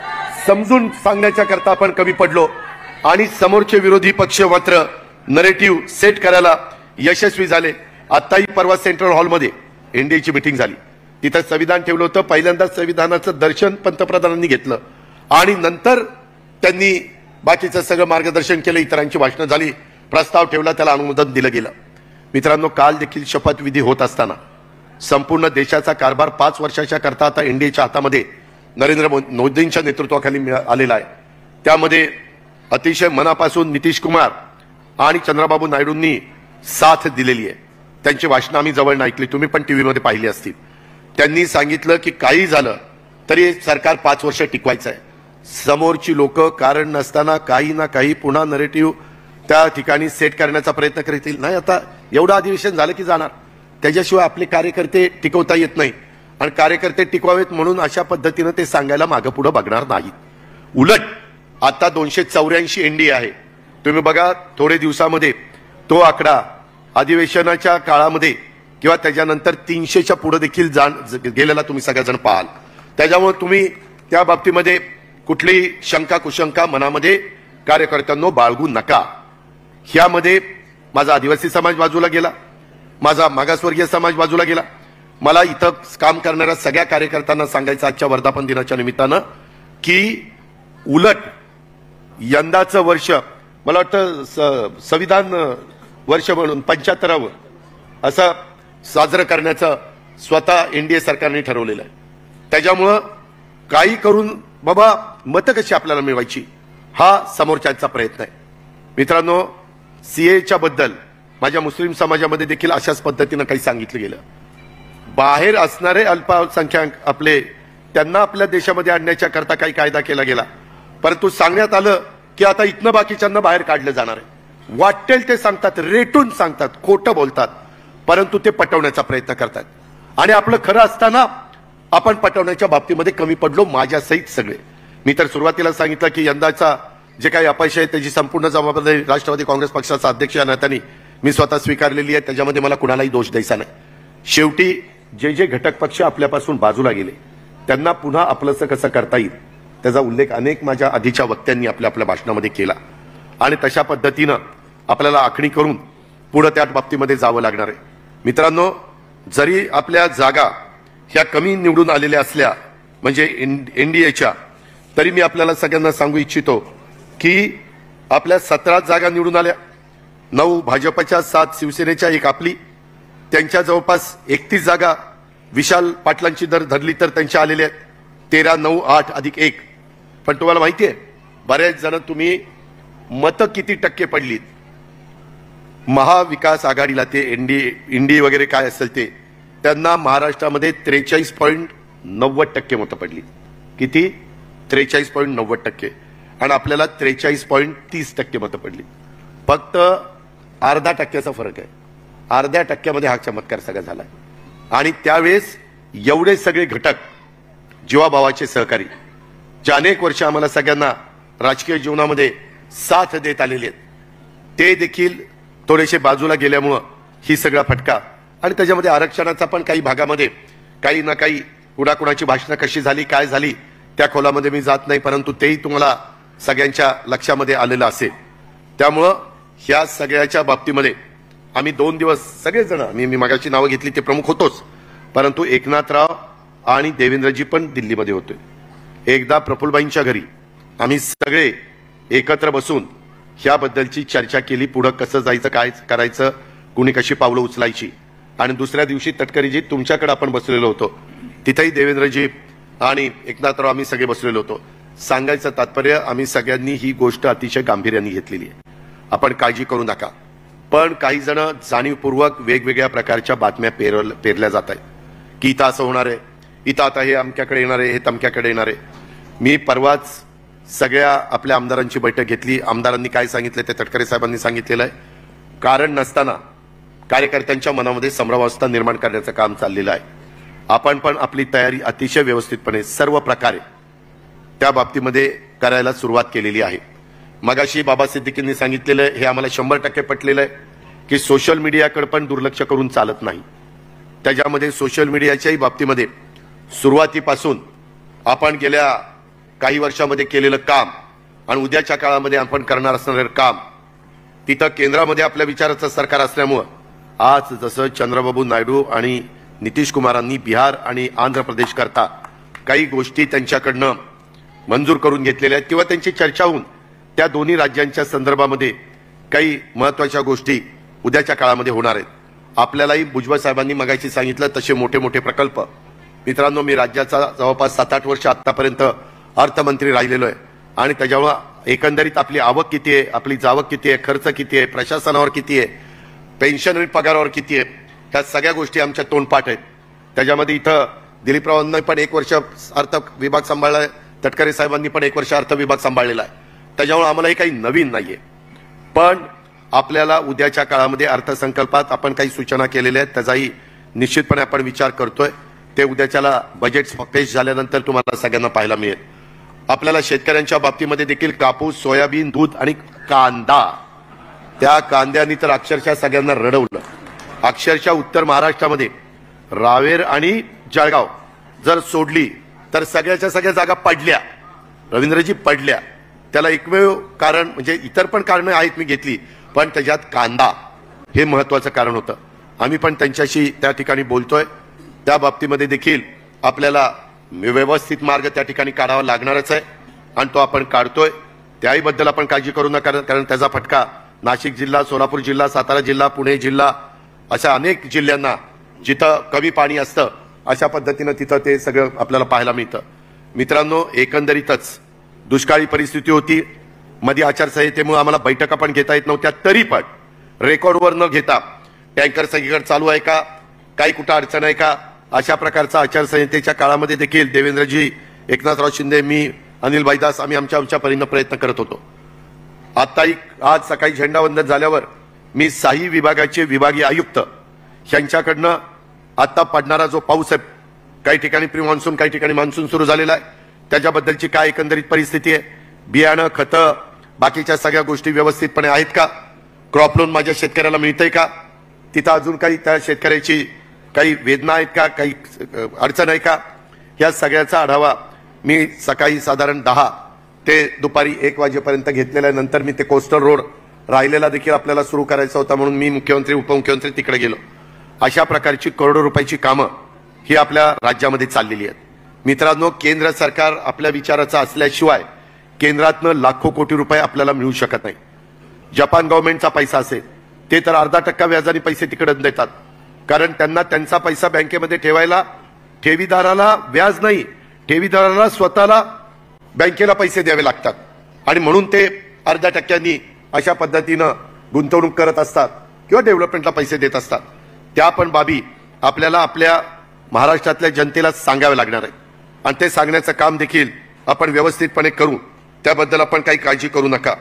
समजून सांगण्याच्या करता आपण कमी पडलो आणि समोरचे विरोधी पक्ष मात्र नरेटिव्ह सेट करायला यशस्वी झाले. आताही परवा सेंट्रल हॉलमध्ये एनडीएची मिटिंग झाली, तिथं संविधान ठेवलं होतं. पहिल्यांदा संविधानाचं दर्शन पंतप्रधानांनी घेतलं आणि नंतर त्यांनी बाकीचं सगळं मार्गदर्शन केलं, इतरांची भाषणं झाली, प्रस्ताव ठेवला, त्याला अनुमोदन दिलं गेलं. मित्रांनो, काल देखील शपथविधी होत असताना संपूर्ण देशाचा कारभार पाच वर्षाच्या करता आता एनडीएच्या हातामध्ये नरेंद्र मोदींच्या नेतृत्वाखाली आलेला आहे. त्यामध्ये अतिशय मनापासून नितीश कुमार आणि चंद्रबाबू नायडूंनी साथ दिलेली आहे. त्यांची भाषणं आम्ही जवळ ऐकली, तुम्ही पण टीव्हीमध्ये पाहिली असतील. त्यांनी सांगितलं की काही झालं तरी सरकार पाच वर्ष टिकवायचं आहे. समोरची लोक कारण नसताना काही ना काही पुन्हा नरेटिव्ह त्या ठिकाणी सेट करण्याचा प्रयत्न करतील. नाही, आता एवढं अधिवेशन झालं की जाणार, त्याच्याशिवाय आपले कार्यकर्ते टिकवता येत नाही आणि कार्यकर्ते टिकवावेत म्हणून अशा पद्धतीनं ते सांगायला मागं पुढं बघणार नाहीत. उलट आता दोनशे चौऱ्याऐंशी एनडीए आहे. तुम्ही बघा, थोडे दिवसामध्ये तो आकडा अधिवेशनाच्या काळामध्ये किंवा त्याच्यानंतर तीनशेच्या पुढे देखील जाण गेलेला तुम्ही सगळेजण पाहाल. त्याच्यामुळे तुम्ही त्या बाबतीमध्ये कुठलीही शंका कुशंका मनामध्ये कार्यकर्त्यांनो बाळगू नका. ह्यामध्ये माझा आदिवासी समाज बाजूला गेला, माझा मागासवर्गीय समाज बाजूला गेला. मला इथं काम करणाऱ्या सगळ्या कार्यकर्त्यांना सांगायचं आजच्या वर्धापन दिनाच्या निमित्तानं की उलट यंदाचं वर्ष मला वाटतं संविधान वर्ष म्हणून पंच्याहत्तरावं असं साजरं करण्याचं स्वतः एनडीए सरकारने ठरवलेलं आहे. त्याच्यामुळं काही करून बाबा मतं कशी आपल्याला मिळवायची हा समोरच्यांचा प्रयत्न आहे. मित्रांनो, सीएच्या बद्दल माझ्या मुस्लिम समाजामध्ये देखील अशाच पद्धतीनं काही सांगितलं गेलं. बाहेर असणारे अल्पसंख्याक आपले त्यांना आपल्या देशामध्ये आणण्याच्या करता काही कायदा केला गेला, परंतु सांगण्यात आलं की आता इथनं बाकीच्यांना बाहेर काढलं जाणार आहे. वाटेल ते सांगतात, रेटून सांगतात, खोटं बोलतात, परंतु ते पटवण्याचा प्रयत्न करतात. आणि आपलं खरं असताना आपण पटवण्याच्या बाबतीमध्ये कमी पडलो, माझ्यासहित सगळे. मी तर सुरुवातीला सांगितलं की यंदाचा जे काही अपयश आहे त्याची संपूर्ण जबाबदारी राष्ट्रवादी काँग्रेस पक्षाचा अध्यक्ष या नात्याने मी स्वतः स्वीकारलेली आहे. त्याच्यामध्ये मला कुणालाही दोष द्यायचा नाही. शेवटी जे जे घटक पक्ष आपल्यापासून बाजूला गेले त्यांना पुन्हा आपलंसं कसं करता येईल त्याचा उल्लेख अनेक माझ्या आधीच्या वक्त्यांनी आपल्या आपल्या भाषणामध्ये केला. आणि तशा पद्धतीनं आपल्याला आखणी करून पुढे त्या बाबतीमध्ये जावं लागणार आहे. मित्रांनो, जरी आपल्या जागा ह्या कमी निवडून आलेल्या असल्या म्हणजे एनडीएच्या, तरी मी आपल्याला सगळ्यांना सांगू इच्छितो की आपल्या सतरा जागा निवडून आल्या. नऊ भाजपच्या, सात शिवसेनेच्या, एक आपली. त्यांच्या जवळपास एकतीस जागा विशाल पाटलांची जर धरली तर त्यांच्या आलेल्या आहेत. तेरा, नऊ, आठ अधिक एक. पण तुम्हाला माहिती आहे, बरेच जण तुम्ही मतं किती टक्के पडलीत महाविकास आघाडीला, ते एनडीए इंडी वगैरे काय असेल ते, त्यांना महाराष्ट्रामध्ये त्रेचाळीस पॉईंट नव्वद टक्के मतं पडली. किती? त्रेचाळीस पॉईंट नव्वद टक्के. आणि आपल्याला त्रेचाळीस पॉईंट तीस टक्के मतं पडली. फक्त अर्धा टक्क्याचा फरक आहे. अर्ध्या टक्क्यामध्ये हा चमत्कार सगळा झाला. आणि त्यावेळेस एवढे सगळे घटक जीवाभावाचे सहकारी जे अनेक वर्ष आम्हाला सगळ्यांना राजकीय जीवनामध्ये साथ देत आलेले आहेत, ते देखील थोडेसे बाजूला गेल्यामुळं ही सगळा फटका. आणि त्याच्यामध्ये आरक्षणाचा पण काही भागामध्ये काही ना काही कुणाकुणाची भाषणं कशी झाली, काय झाली, त्या खोलामध्ये मी जात नाही, परंतु तेही तुम्हाला सगळ्यांच्या लक्षामध्ये आलेलं असेल. त्यामुळं ह्या सगळ्याच्या बाबतीमध्ये आम्ही दोन दिवस सगळेजण, मी मी मागाची नावं घेतली ते प्रमुख होतोच, परंतु एकनाथराव आणि देवेंद्रजी पण दिल्लीमध्ये होते. एकदा प्रफुल्लबाईंच्या घरी आम्ही सगळे एकत्र बसून ह्याबद्दलची चर्चा केली, पुढं कसं जायचं, काय करायचं, कुणी कशी पावलं उचलायची. आणि दुसऱ्या दिवशी तटकरीजी तुमच्याकडे आपण बसलेलो होतो, तिथेही देवेंद्रजी आणि एकनाथराव आम्ही सगळे बसलेलो होतो. सांगायचं तात्पर्य, आम्ही सगळ्यांनी ही गोष्ट अतिशय गांभीर्याने घेतलेली आहे. आपण काळजी करू नका. पण काही जण जाणीवपूर्वक वेगवेगळ्या प्रकारच्या बातम्या पेर पेरल्या जात आहेत की इथं असं होणार आहे, इथं आता हे अमक्याकडे येणार आहे, हे तमक्याकडे येणार आहे. मी परवाच सगळ्या आपल्या आमदारांची बैठक घेतली. आमदारांनी काय सांगितलं ते तटकरे साहेबांनी सांगितलेलं आहे. कारण नसताना कार्यकर्त्यांच्या मनामध्ये संभ्रमावस्था निर्माण करण्याचं काम चाललेलं आहे. आपण पण आपली तयारी अतिशय व्यवस्थितपणे सर्व प्रकारे त्या बाबतीमध्ये करायला सुरुवात केलेली आहे. मगाशी बाबा सिद्दीकींनी सांगितलेलं हे आम्हाला शंभर टक्के पटलेलं आहे की सोशल मीडियाकडे पण दुर्लक्ष करून चालत नाही. त्याच्यामध्ये सोशल मीडियाच्याही बाबतीमध्ये सुरुवातीपासून आपण गेल्या काही वर्षामध्ये केलेलं काम आणि उद्याच्या काळामध्ये आपण करणार असणारं काम, तिथं केंद्रामध्ये आपल्या विचाराचं सरकार असल्यामुळं आज जसं चंद्रबाबू नायडू आणि नितीश कुमारांनी बिहार आणि आंध्र प्रदेश करता काही गोष्टी त्यांच्याकडनं मंजूर करून घेतलेल्या आहेत किंवा त्यांची चर्चा होऊन त्या दोन्ही राज्यांच्या संदर्भामध्ये काही महत्त्वाच्या गोष्टी उद्याच्या काळामध्ये होणार आहेत। आपल्यालाही भुजबळ साहेबांनी मगाशी सांगितलं तसे मोठे मोठे प्रकल्प। मित्रांनो, मी राज्याचा जवळपास सात आठ वर्ष आतापर्यंत अर्थमंत्री राहिलेलो आहे आणि त्याच्यामुळे एकंदरीत आपली आवक किती आहे, आपली जावक किती आहे, खर्च किती आहे, प्रशासनावर किती आहे, पेन्शनरी पगारावर किती आहे, त्या सगळ्या गोष्टी आमच्या तोंडपाठ आहेत। त्याच्यामध्ये इथं दिलीपरावांनी पण एक वर्ष अर्थ विभाग सांभाळला आहे, तटकरे साहेबांनी पण एक वर्ष अर्थ विभाग सांभाळलेला आहे। त्याच्यामुळे आम्हालाही काही नवीन नाहीये, पण आपल्याला उद्याच्या काळामध्ये अर्थसंकल्पात आपण काही सूचना केलेल्या आहेत, त्याचाही निश्चितपणे आपण विचार करतोय। ते उद्याच्याला बजेट पेश झाल्यानंतर तुम्हाला सगळ्यांना पाहायला मिळेल। आपल्याला शेतकऱ्यांच्या बाबतीमध्ये देखील कापूस, सोयाबीन, दूध आणि कांदा, त्या कांद्यानी तर अक्षरशः सगळ्यांना रडवलं। अक्षरशः उत्तर महाराष्ट्रामध्ये रावेर आणि जळगाव जर सोडली तर सगळ्याच्या सगळ्या जागा पडल्या, रवींद्रजी पडल्या। त्याला एकमेव कारण म्हणजे इतर पण कारणं आहेत मी घेतली, पण त्याच्यात कांदा हे महत्वाचं कारण होतं। आम्ही पण त्यांच्याशी त्या ठिकाणी बोलतोय, त्या बाबतीमध्ये देखील आपल्याला व्यवस्थित मार्ग त्या ठिकाणी काढावा लागणारच आहे आणि तो आपण काढतोय। त्याही बद्दल आपण काळजी करू नका, कारण त्याचा फटका नाशिक जिल्हा, सोलापूर जिल्हा, सातारा जिल्हा, पुणे जिल्हा अशा अनेक जिल्ह्यांना जिथं कमी पाणी असतं अशा पद्धतीनं तिथं ते सगळं आपल्याला पाहायला मिळतं। मित्रांनो, एकंदरीतच दुष्काळी परिस्थिती होती, मध्ये आचारसंहितेमुळे आम्हाला बैठका पण घेता येत नव्हत्या, तरी पण रेकॉर्डवर न घेता टँकर सगळीकडे चालू आहे का, काही कुठं अडचण आहे का, अशा प्रकारचा आचारसंहितेच्या काळामध्ये देखील देवेंद्रजी, एकनाथराव शिंदे, मी, अनिल भाईदास आम्ही आमच्या आमच्या परीनं प्रयत्न करत होतो। आताही आज सकाळी झेंडावंदन झाल्यावर मी साही विभागाचे विभागीय आयुक्त यांच्याकडनं आता पडणारा जो पाऊस आहे, काही ठिकाणी प्री मान्सून, काही ठिकाणी मान्सून सुरू झालेला आहे, त्याच्याबद्दलची काय एकंदरीत परिस्थिती आहे, बियाणं, खतं, बाकीच्या सगळ्या गोष्टी व्यवस्थितपणे आहेत का, क्रॉप लोन माझ्या शेतकऱ्याला मिळतंय का, तिथं अजून काही त्या शेतकऱ्याची काही वेदना आहेत का, काही अडचण आहे का, या सगळ्याचा आढावा मी सकाळी साधारण दहा ते दुपारी एक वाजेपर्यंत घेतलेल्या नंतर मी ते कोस्टल रोड राहिलेला देखील आपल्याला सुरू करायचा होता, म्हणून मी मुख्यमंत्री, उपमुख्यमंत्री तिकडे गेलो। अशा प्रकारची करोडो रुपयाची कामं ही आपल्या राज्यामध्ये चाललेली आहेत। मित्रांनो, केंद्र सरकार आपल्या विचाराचं असल्याशिवाय केंद्रातनं लाखो कोटी रुपये आपल्याला मिळू शकत नाही। जपान गव्हर्नमेंटचा पैसा असेल ते तर अर्धा टक्का व्याजाने पैसे तिकडे देतात, कारण त्यांना त्यांचा पैसा बँकेमध्ये ठेवायला ठेवीदाराला व्याज नाही, ठेवीदाराला स्वतःला बँकेला पैसे द्यावे लागतात आणि म्हणून ते अर्ध्या टक्क्यांनी अशा पद्धतीनं गुंतवणूक करत असतात किंवा डेव्हलपमेंटला पैसे देत असतात। त्या पण बाबी आपल्याला आपल्या महाराष्ट्रातल्या जनतेला सांगावे लागणार आहे आणि ते सांगण्याचं काम देखील आपण व्यवस्थितपणे करू, त्याबद्दल आपण काही काळजी करू नका।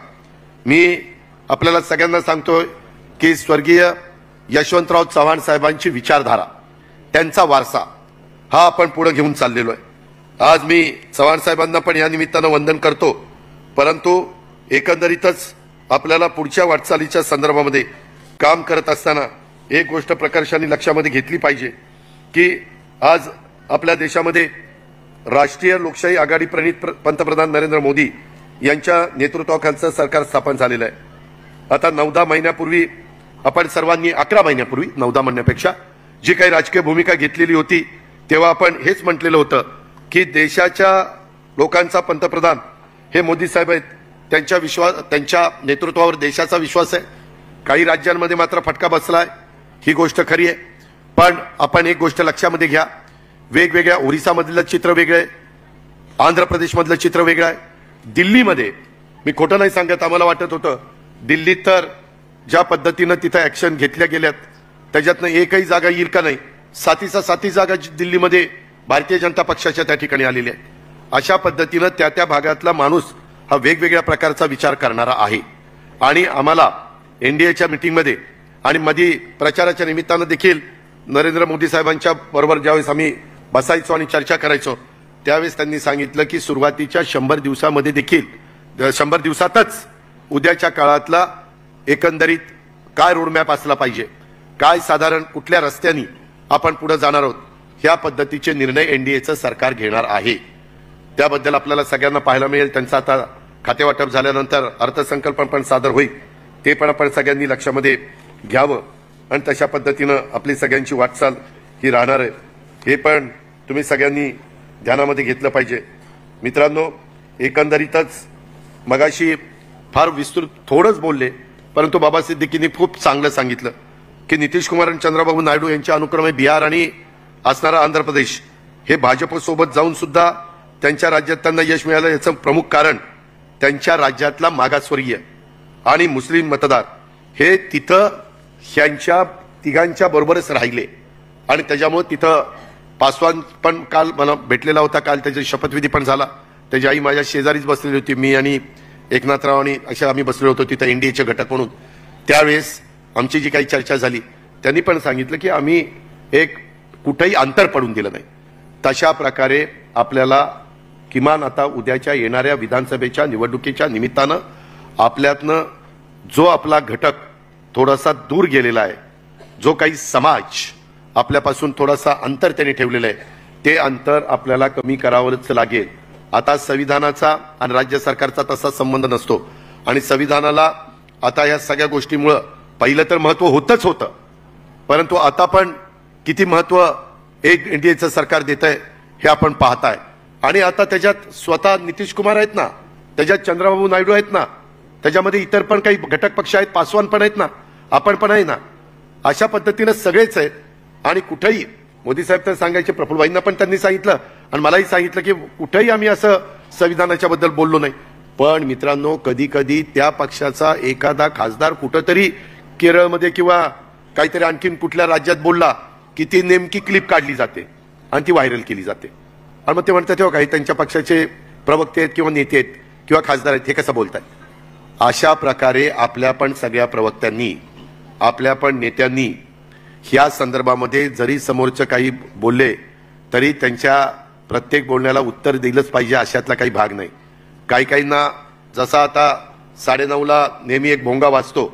मी आपल्याला सगळ्यांना सांगतोय की स्वर्गीय यशवंतराव चव्हाण साहेबांची विचारधारा, त्यांचा वारसा हा आपण पुढे घेऊन चाललेलो आहे। आज मी चव्हाण साहेबांना पण या निमित्तानं वंदन करतो, परंतु एकंदरीतच आपल्याला पुढच्या वाटचालीच्या संदर्भामध्ये काम करत असताना एक गोष्ट प्रकर्षाने लक्षामध्ये घेतली पाहिजे की आज आपल्या देशामध्ये राष्ट्रीय लोकशाही आघाडी प्रणित पंतप्रधान नरेंद्र मोदी यांच्या नेतृत्वाखालचं सरकार स्थापन झालेलं आहे। आता नऊ दहा महिन्यापूर्वी आपण सर्वांनी, अकरा महिन्यापूर्वी, नऊ दहा महिन्यापेक्षा जी काही राजकीय भूमिका घेतलेली होती तेव्हा आपण हेच म्हटलेलं होतं की देशाच्या लोकांचा पंतप्रधान हे मोदी साहेब आहेत, त्यांच्या विश्वास, त्यांच्या नेतृत्वावर देशाचा विश्वास आहे। काही राज्यांमध्ये मात्र फटका बसलाय, ही गोष्ट खरी आहे, पण आपण एक गोष्ट लक्षामध्ये घ्या, वेगवेगळ्या ओरिसामधलं चित्र वेगळं आहे, आंध्र प्रदेशमधलं चित्र वेगळं आहे, दिल्लीमध्ये मी खोटं नाही सांगत, आम्हाला वाटत होतं दिल्लीत तर ज्या पद्धतीनं तिथं ऍक्शन घेतल्या गेल्यात त्याच्यातनं एकही जागा येईल का नाही, सातीचा साती जागा दिल्लीमध्ये भारतीय जनता पक्षाच्या त्या ठिकाणी आलेल्या आहेत। अशा पद्धतीनं त्या त्या भागातला माणूस हा वेगवेगळ्या प्रकारचा विचार करणारा आहे आणि आम्हाला एनडीएच्या मीटिंगमध्ये आणि मध्ये प्रचाराच्या निमित्तानं देखील नरेंद्र मोदी साहेबांच्या बरोबर ज्यावेळेस आम्ही बसायचो आणि चर्चा करायचो त्यावेळेस त्यांनी सांगितलं की सुरुवातीच्या शंभर दिवसामध्ये देखील शंभर दिवसातच उद्याच्या काळातला एकंदरीत काय रोडमॅप असला पाहिजे, काय साधारण कुठल्या रस्त्यांनी आपण पुढे जाणार आहोत, ह्या पद्धतीचे निर्णय एनडीएचं सरकार घेणार आहे। त्याबद्दल आपल्याला सगळ्यांना पाहायला मिळेल। त्यांचं आता खातेवाटप झाल्यानंतर अर्थसंकल्प पण सादर होईल, ते पण आपण सगळ्यांनी लक्षामध्ये घ्यावं। आणि तशा पद्धतीनं आपली सगळ्यांची वाटचाल ही राहणार आहे, हे पण तुम्ही सगळ्यांनी ध्यानामध्ये घेतलं पाहिजे. मित्रांनो, एकंदरीतच मगाशी फार विस्तृत थोडंच बोलले, परंतु बाबा सिद्दीकींनी खूप चांगलं सांगितलं की नितीश कुमार आणि चंद्रबाबू नायडू यांच्या अनुक्रमे बिहार आणि असणारा आंध्र प्रदेश हे भाजपसोबत जाऊन सुद्धा त्यांच्या राज्यात त्यांना यश मिळालं. याचं प्रमुख कारण त्यांच्या राज्यातला मागासवर्गीय आणि मुस्लिम मतदार हे तिथं ह्यांच्या तिघांच्या बरोबरच राहिले आणि त्याच्यामुळे तिथं पासवान पण काल मला भेटलेला होता, काल त्याची शपथविधी पण झाला. त्याची आई माझ्या शेजारीच बसलेली होती, मी आणि एकनाथराव आणि अशा आम्ही बसलेलो होतो तिथं एनडीएचे घटक म्हणून. त्यावेळेस आमची जी काही चर्चा झाली त्यांनी पण सांगितलं की आम्ही एक कुठेही अंतर पडून दिलं नाही. तशा प्रकारे आपल्याला किमान आता उद्याच्या येणाऱ्या विधानसभेच्या निवडणुकीच्या निमित्तानं आपल्यातनं जो आपला घटक थोडासा दूर गेलेला आहे, जो काही समाज आपल्यापासून थोडासा अंतर त्यांनी ठेवलेलं आहे, ते अंतर आपल्याला कमी करावंच लागेल. आता संविधानाचा आणि राज्य सरकारचा तसा संबंध नसतो आणि संविधानाला आता या सगळ्या गोष्टीमुळं पहिलं तर महत्व होतच होतं, परंतु आता पण किती महत्व एक एनडीएचं सरकार देत आहे हे आपण पाहताय. आणि आता त्याच्यात स्वतः नितीश कुमार आहेत ना, त्याच्यात चंद्रबाबू नायडू आहेत ना, त्याच्यामध्ये इतर पण काही घटक पक्ष आहेत, पासवान पण आहेत ना, आपण पण आहे ना, अशा पद्धतीनं सगळेच आहेत. आणि कुठेही मोदी साहेब तर सांगायचे, प्रफुल्लभाईंना पण त्यांनी सांगितलं आणि मलाही सांगितलं की कुठेही आम्ही असं संविधानाच्या बद्दल बोललो नाही. पण मित्रांनो, कधी कधी त्या पक्षाचा एखादा खासदार कुठंतरी केरळमध्ये किंवा काहीतरी आणखीन कुठल्या राज्यात बोलला की ती नेमकी क्लिप काढली जाते आणि ती व्हायरल केली जाते आणि मग ते म्हणतात तेव्हा काही त्यांच्या पक्षाचे प्रवक्ते आहेत किंवा नेते आहेत किंवा खासदार आहेत, हे कसं बोलतात. अशा प्रकारे आपल्या पण सगळ्या प्रवक्त्यांनी, आपल्या पण नेत्यांनी ह्या संदर्भामध्ये जरी समोरचं काही बोलले तरी त्यांच्या प्रत्येक बोलण्याला उत्तर दिलंच पाहिजे अशातला काही भाग नाही. काही काहींना जसा आता साडेनऊला नेहमी एक भोंगा वाजतो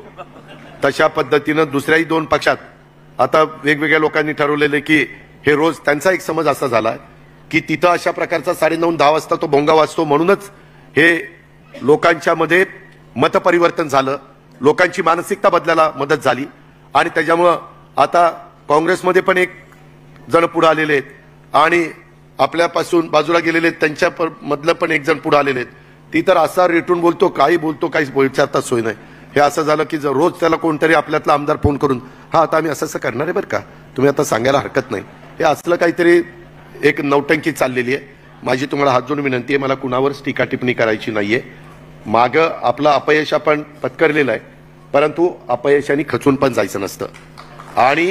तशा पद्धतीनं दुसऱ्याही दोन पक्षात आता वेगवेगळ्या लोकांनी ठरवलेले की हे रोज त्यांचा एक समज असा झाला की तिथं अशा प्रकारचा साडेनऊ दहा वाजता तो भोंगा वाजतो म्हणूनच हे लोकांच्या मध्ये मतपरिवर्तन झालं, लोकांची मानसिकता बदलायला मदत झाली आणि त्याच्यामुळं आता काँग्रेसमध्ये पण एक जण पुढे आलेले आहेत आणि आपल्यापासून बाजूला गेलेले त्यांच्या मधलं पण एक जण पुढे आलेले आहेत. ती तर असा रेटून बोलतो, काही बोलतो, काहीच विचारता सोय नाही. हे असं झालं की जर रोज त्याला कोणतरी आपल्यातला आमदार फोन करून हा आता आम्ही असं असं करणार आहे बरं का, तुम्ही आता सांगायला हरकत नाही, हे असलं काहीतरी एक नौटंकी चाललेली आहे. माझी तुम्हाला हात जोडून विनंती आहे, मला कुणावरच टीका टिप्पणी करायची नाहीये. मागं आपलं अपयश आपण पत्करलेलं आहे, परंतु अपयशाने खचून पण जायचं नसतं आणि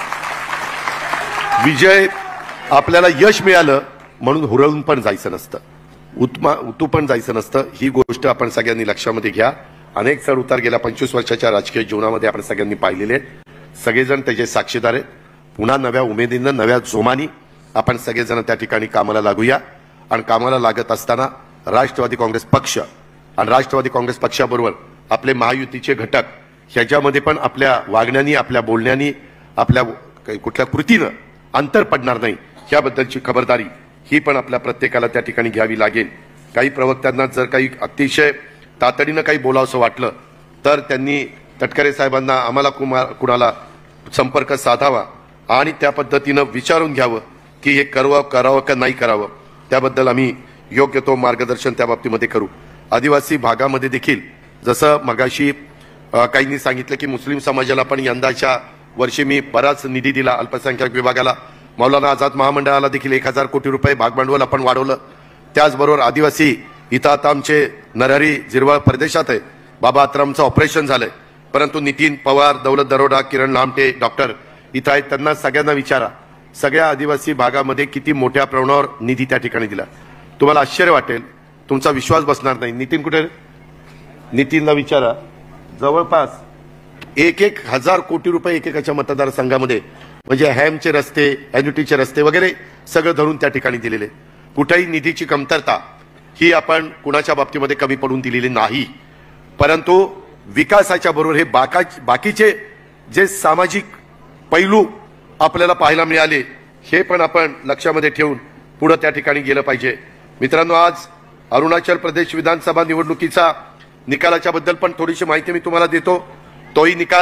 विजय आपल्याला यश मिळालं म्हणून हुरळून पण जायचं नसतं, उत्मा उतू पण जायचं नसतं. ही गोष्ट आपण सगळ्यांनी लक्षामध्ये घ्या. अनेक चढ उतार गेल्या पंचवीस वर्षाच्या राजकीय जीवनामध्ये आपण सगळ्यांनी पाहिलेले आहेत, सगळेजण त्याचे साक्षीदार आहेत. पुन्हा नव्या उमेदीनं, नव्या जोमानी आपण सगळेजण त्या ठिकाणी कामाला लागूया आणि कामाला लागत असताना राष्ट्रवादी काँग्रेस पक्ष आणि राष्ट्रवादी काँग्रेस पक्षाबरोबर आपले महायुतीचे घटक ह्याच्यामध्ये पण आपल्या वागण्यानी, आपल्या बोलण्यानी, आपल्या कुठल्या कृतीनं अंतर पडणार नाही याबद्दलची खबरदारी ही पण आपल्या प्रत्येकाला त्या ठिकाणी घ्यावी लागेल. काही प्रवक्त्यांना जर काही अतिशय तातडीनं काही बोलावंसं वाटलं तर त्यांनी तटकरे साहेबांना, आम्हाला कुणाला संपर्क साधावा आणि त्या पद्धतीनं विचारून घ्यावं की हे करावं करावं का नाही करावं. त्याबद्दल आम्ही योग्य तो मार्गदर्शन त्या बाबतीमध्ये करू. आदिवासी भागामध्ये देखील जसं मगाशी काहींनी सांगितलं की मुस्लिम समाजाला पण यंदाच्या वर्षी मी बराच निधी दिला, अल्पसंख्याक विभागाला, मौलाना आझाद महामंडळाला देखील एक हजार कोटी रुपये भागभांडवल आपण वाढवलं. त्याचबरोबर आदिवासी इथं आता आमचे नरहरी जिरवळ प्रदेशात आहे, बाबा आत्रामचं ऑपरेशन झालंय, परंतु नितीन पवार, दौलत दरोडा, किरण लामटे, डॉक्टर इथं आहेत, त्यांना सगळ्यांना विचारा सगळ्या आदिवासी भागामध्ये किती मोठ्या प्रमाणावर निधी त्या ठिकाणी दिला. तुम्हाला आश्चर्य वाटेल, तुमचा विश्वास बसणार नाही. नितीन कुठे? नितीनला विचारा. जवळपास एक एक हजार कोटी रुपये एकेकाच्या मतदारसंघामध्ये, म्हणजे हॅमचे रस्ते, एन्युटीचे रस्ते वगैरे सगळं धरून त्या ठिकाणी दिलेले. कुठेही निधीची कमतरता ही आपण कुणाच्या बाबतीमध्ये कमी पडून दिलेली नाही, परंतु विकासाच्या बरोबर हे बाका बाकीचे जे सामाजिक पैलू आपल्याला पाहायला मिळाले हे पण आपण लक्षामध्ये ठेवून पुढे त्या ठिकाणी गेलं पाहिजे. मित्रांनो, आज अरुणाचल प्रदेश विधानसभा निवडणुकीचा निकालाच्या बद्दल पण थोडीशी माहिती मी तुम्हाला देतो. तोही निकाल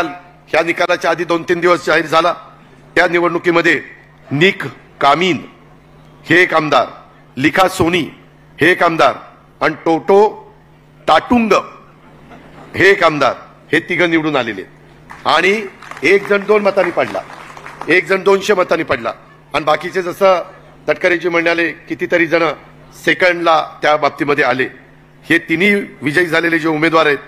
ह्या निकालाच्या आधी दोन तीन दिवस जाहीर झाला। त्या निवडणुकीमध्ये निक कामीन हे एक आमदार, लिखा सोनी हे एक आमदार आणि टोटो टाटुंग हे एक आमदार, हे तिघ निवडून आलेले आणि एक जण दोन मतांनी पडला, एक जण दोनशे मतांनी पडला आणि बाकीचे जसं तटकरेजी म्हणाले कितीतरी जण सेकंडला त्या बाबतीमध्ये आले। हे तिन्ही विजयी झालेले जे उमेदवार आहेत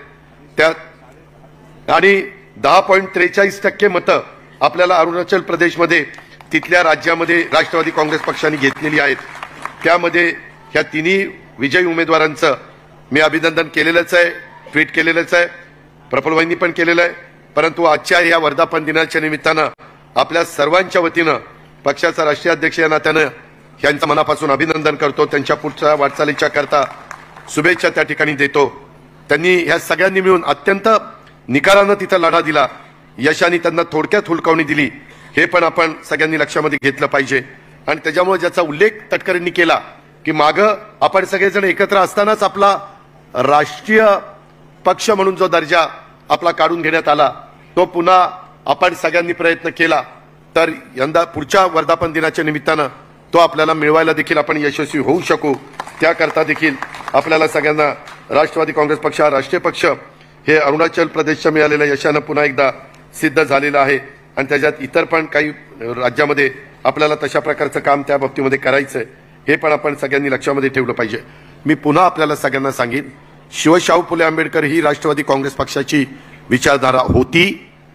त्यात आणि दहा पॉईंट त्रेचाळीस टक्के मतं आपल्याला अरुणाचल प्रदेशमध्ये तिथल्या राज्यामध्ये राष्ट्रवादी काँग्रेस पक्षाने घेतलेली आहेत। त्यामध्ये ह्या तिन्ही विजयी उमेदवारांचं मी अभिनंदन केलेलंच आहे, ट्विट केलेलंच आहे, प्रफुल्लभाईंनी पण केलेलं आहे। परंतु आजच्या या वर्धापन दिनाच्या निमित्तानं आपल्या सर्वांच्या वतीनं पक्षाचा राष्ट्रीय अध्यक्ष या नात्यानं यांचं मनापासून अभिनंदन करतो, त्यांच्या पुढच्या वाटचालीच्या करता शुभेच्छा त्या ठिकाणी देतो। त्यांनी ह्या सगळ्यांनी मिळून अत्यंत निकालानं तिथं लढा दिला, यशाने त्यांना थोडक्यात हुलकावणी दिली, हे पण आपण सगळ्यांनी लक्षामध्ये घेतलं पाहिजे। आणि त्याच्यामुळे ज्याचा उल्लेख तटकरेंनी केला की मागं आपण सगळेजण एकत्र असतानाच आपला राष्ट्रीय पक्ष म्हणून जो दर्जा आपला काढून घेण्यात आला तो पुन्हा आपण सगळ्यांनी प्रयत्न केला तर यंदा पुढच्या वर्धापन दिनाच्या निमित्तानं तो आपल्याला मिळवायला देखील आपण यशस्वी होऊ शकू। त्याकरता देखील आपल्याला सगळ्यांना राष्ट्रवादी काँग्रेस पक्ष हा राष्ट्रीय पक्ष हे अरुणाचल प्रदेशच्या मिळालेल्या यशानं पुन्हा एकदा सिद्ध झालेलं आहे आणि त्याच्यात इतर पण काही राज्यामध्ये आपल्याला तशा प्रकारचं काम त्या बाबतीमध्ये करायचं आहे, हे पण आपण सगळ्यांनी लक्षामध्ये ठेवलं पाहिजे। मी पुन्हा आपल्याला सगळ्यांना सांगेन, शिवशाहू फुले आंबेडकर ही राष्ट्रवादी काँग्रेस पक्षाची विचारधारा होती,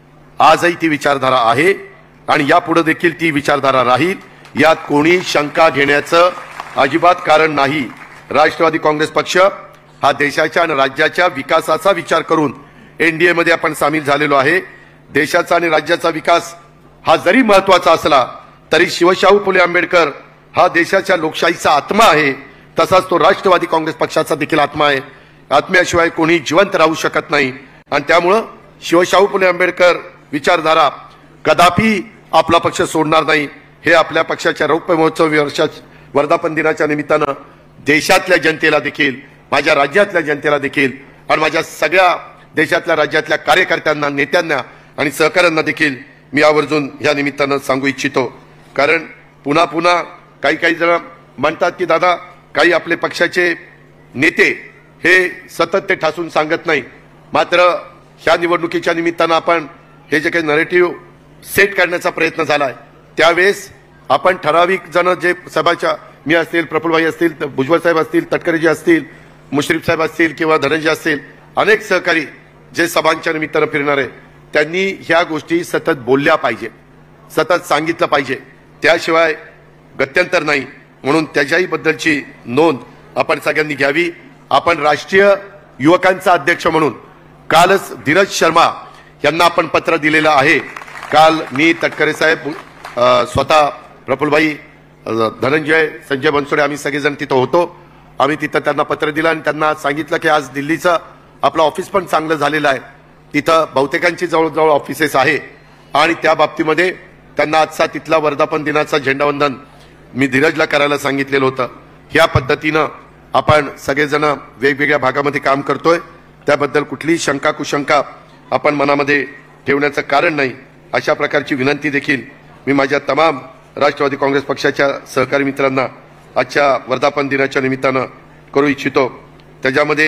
आजही ती विचारधारा आहे आणि यापुढे देखील ती विचारधारा राहील, यात कोणी शंका घेण्याचं अजिबात कारण नाही। राष्ट्रवादी काँग्रेस पक्ष हा देशाच्या आणि राज्याच्या विकासाचा विचार करून एनडीए मध्ये आपण सामील झालेलो आहे। देशाचा आणि राज्याचा विकास हा जरी महत्वाचा असला तरी शिवशाहू फुले आंबेडकर हा देशाच्या लोकशाहीचा आत्मा आहे, तसाच तो राष्ट्रवादी काँग्रेस पक्षाचा देखील आत्मा आहे। आत्म्याशिवाय कोणी जिवंत राहू शकत नाही आणि त्यामुळे शिवशाहू फुले आंबेडकर विचारधारा कदापि आपला पक्ष सोडणार नाही, हे आपल्या पक्षाच्या रौप्य महोत्सव वर्षा वर्धापन दिनाच्या निमित्तानं देशातल्या जनतेला देखील, माझ्या राज्यातल्या जनतेला देखील आणि माझ्या सगळ्या देशातल्या राज्यातल्या कार्यकर्त्यांना, नेत्यांना आणि सहकाऱ्यांना देखील मी आवर्जून या निमित्तानं सांगू इच्छितो। कारण पुन्हा पुन्हा काही काही जण म्हणतात की दादा काही आपले पक्षाचे नेते हे सतत ते ठासून सांगत नाही, मात्र ह्या निवडणुकीच्या निमित्तानं आपण हे जे काही नरेटिव्ह सेट करण्याचा प्रयत्न झालाय त्यावेळेस आपण ठराविक जण जे सभाच्या मी असतील, प्रफुल्लभाई असतील, भुजबळ साहेब असतील, तटकरेजी असतील, मुश्रीफ साहेब असतील किंवा धनंजय असतील, अनेक सहकारी जे सभांच्या निमित्तानं फिरणार आहे त्यांनी ह्या गोष्टी सतत बोलल्या पाहिजे, सतत सांगितलं पाहिजे, त्याशिवाय गत्यंतर नाही। म्हणून त्याच्याही बद्दलची नोंद आपण सगळ्यांनी घ्यावी। आपण राष्ट्रीय युवकांचा अध्यक्ष म्हणून कालच धीरज शर्मा यांना आपण पत्र दिलेलं आहे। काल मी, तटकरे साहेब, स्वतः प्रफुल्लभाई, धनंजय, संजय बनसोडे आम्ही सगळेजण तिथं होतो। आम्ही तिथं त्यांना पत्र दिलं आणि त्यांना सांगितलं की आज दिल्लीचं आपलं ऑफिस पण चांगलं झालेलं आहे, तिथं बहुतेकांची जवळजवळ ऑफिसेस आहे आणि त्या बाबतीमध्ये त्यांना आजचा तिथला वर्धापन दिनाचा झेंडावंदन मी धीरजला करायला सांगितलेलं होतं। ह्या पद्धतीनं आपण सगळेजण वेगवेगळ्या भागामध्ये काम करतोय, त्याबद्दल कुठलीही शंका कुशंका आपण मनामध्ये ठेवण्याचं कारण नाही, अशा प्रकारची विनंती देखील मी माझ्या तमाम राष्ट्रवादी काँग्रेस पक्षाच्या सहकारी मित्रांना आजच्या वर्धापन दिनाच्या निमित्तानं करू इच्छितो। त्याच्यामध्ये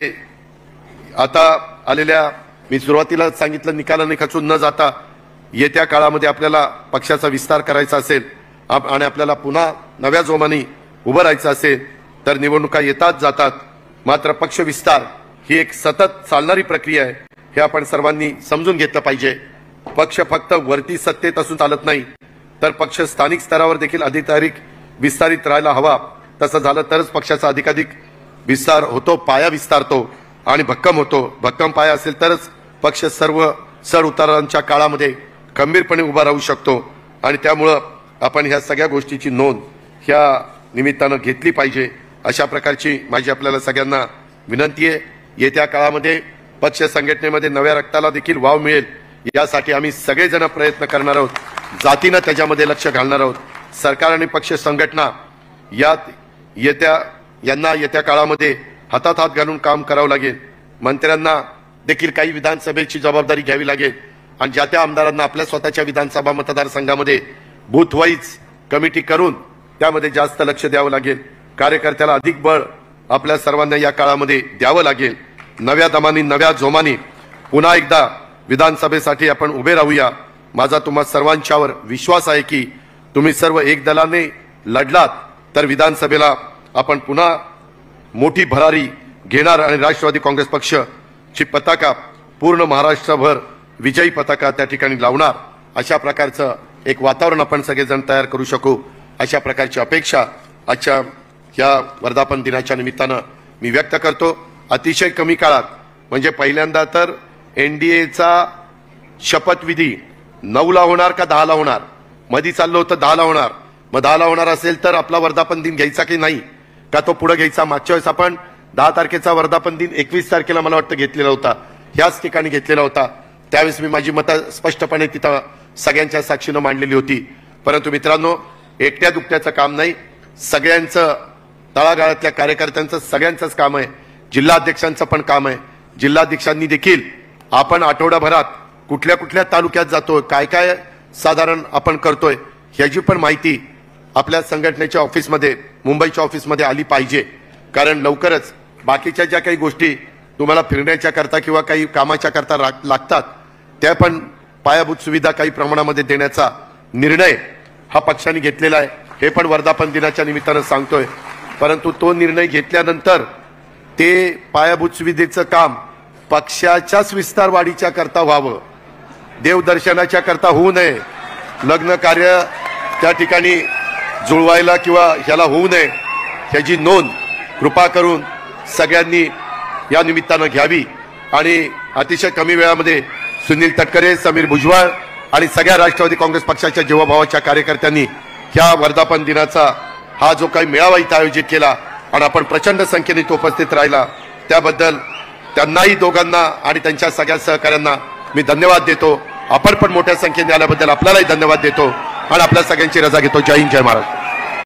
आता आलेल्या, मी सुरुवातीला सांगितलं, निकालाने खचून न जाता येत्या काळामध्ये आपल्याला पक्षाचा विस्तार करायचा असेल आणि आपल्याला पुन्हा नव्या जोमाने उभं राहायचं असेल तर निवडणुका येतात जातात, मात्र पक्ष विस्तार ही एक सतत चालणारी प्रक्रिया आहे, हे आपण सर्वांनी समजून घेतलं पाहिजे। पक्ष फक्त वरती सत्तेत असून चालत नाही, तर पक्ष स्थानिक स्तरावर देखील अधिकाधिक विस्तारित राहायला हवा। तसं झालं तरच पक्षाचा अधिकाधिक विस्तार होतो, पाया विस्तारतो आणि भक्कम होतो। भक्कम पाया असेल तरच पक्ष सर्व चढ उतारांच्या काळामध्ये खंबीरपणे उभा राहू शकतो आणि त्यामुळं आपण ह्या सगळ्या गोष्टीची नोंद ह्या निमित्तानं घेतली पाहिजे, अशा प्रकारची माझी आपल्याला सगळ्यांना विनंती आहे। येत्या काळामध्ये पक्ष संघटनेमध्ये नव्या रक्ताला देखील वाव मिळेल यासाठी आम्ही सगळेजण प्रयत्न करणार आहोत, जातीनं त्याच्यामध्ये लक्ष घालणार आहोत। सरकार आणि पक्ष संघटना यात येत्या यांना येत्या काळामध्ये हातात हात घालून काम करावं लागेल। मंत्र्यांना देखील काही विधानसभेची जबाबदारी घ्यावी लागेल आणि ज्या त्या आमदारांना आपल्या स्वतःच्या विधानसभा मतदारसंघामध्ये बूथ वाईज कमिटी करून त्यामध्ये जास्त लक्ष द्यावं लागेल. कार्यकर्त्याला अधिक बळ आपल्या सर्वांना या काळामध्ये द्यावं लागेल. नव्या दमानी नव्या जोमानी पुन्हा एकदा विधानसभेसाठी आपण उभे राहूया. माझा तुम्हा सर्वांच्यावर विश्वास आहे की तुम्ही सर्व एक दलाने लढलात तर विधानसभेला आपण पुन्हा मोठी भरारी घेणार आणि राष्ट्रवादी काँग्रेस पक्षची पताका पूर्ण महाराष्ट्रभर विजयी पताका त्या ठिकाणी लावणार. अशा प्रकारचं एक वातावरण आपण सगळेजण तयार करू शकू अशा प्रकारची अपेक्षा आजच्या या वर्धापन दिनाच्या निमित्तानं मी व्यक्त करतो. अतिशय कमी काळात म्हणजे पहिल्यांदा तर एनडीएचा शपथविधी नऊला होणार का दहाला होणार, मधी चाललं होतं दहाला होणार. मग दहाला होणार असेल तर आपला वर्धापन दिन घ्यायचा की नाही का तो पुढे घ्यायचा. मागच्या वेळेस आपण दहा तारखेचा वर्धापन दिन एकवीस तारखेला मला वाटतं घेतलेला होता, ह्याच ठिकाणी घेतलेला होता. त्यावेळेस मी माझी मतं स्पष्टपणे तिथं सगळ्यांच्या साक्षीनं मांडलेली होती. परंतु मित्रांनो, एकट्या दुकट्याचं काम नाही, सगळ्यांचं तळागाळातल्या कार्यकर्त्यांचं सगळ्यांचंच काम आहे. जिल्हाध्यक्षांचं पण काम आहे. जिल्हाध्यक्षांनी देखील आपण आठवडाभरात कुठल्या कुठल्या तालुक्यात जातोय, काय काय साधारण आपण करतोय ह्याची पण माहिती आपल्या संघटनेच्या ऑफिसमध्ये मुंबईच्या ऑफिसमध्ये आली पाहिजे. कारण लवकरच बाकीच्या ज्या काही गोष्टी तुम्हाला फिरण्याच्या करता किंवा काही कामाच्या करता लागतात त्या पण पायाभूत सुविधा काही प्रमाणामध्ये देण्याचा निर्णय हा पक्षाने घेतलेला आहे. हे पण वर्धापन दिनाच्या निमित्तानं सांगतोय. परंतु तो निर्णय घेतल्यानंतर ते पायाभूत सुविधेचं काम पक्षाच्याच विस्तार वाढीच्या करता व्हावं, देवदर्शनाच्या करता होऊ नये, लग्न कार्य त्या ठिकाणी जुळवायला किंवा ह्याला होऊ नये ह्याची नोंद कृपा करून सगळ्यांनी या निमित्तानं घ्यावी. आणि अतिशय कमी वेळामध्ये सुनील तटकरे, समीर भुजबळ आणि सगळ्या राष्ट्रवादी काँग्रेस पक्षाच्या जीवाभावाच्या कार्यकर्त्यांनी ह्या वर्धापन दिनाचा हा जो काही मेळावा इथं आयोजित केला आणि आपण प्रचंड संख्येने तो उपस्थित राहिला त्याबद्दल त्यांनाही दोघांना आणि त्यांच्या सगळ्या सहकाऱ्यांना मी धन्यवाद देतो. आपण पण मोठ्या संख्येने आल्याबद्दल आपल्यालाही धन्यवाद देतो आणि आपल्या सगळ्यांची रजा घेतो. जय हिंद, जय महाराष्ट्र.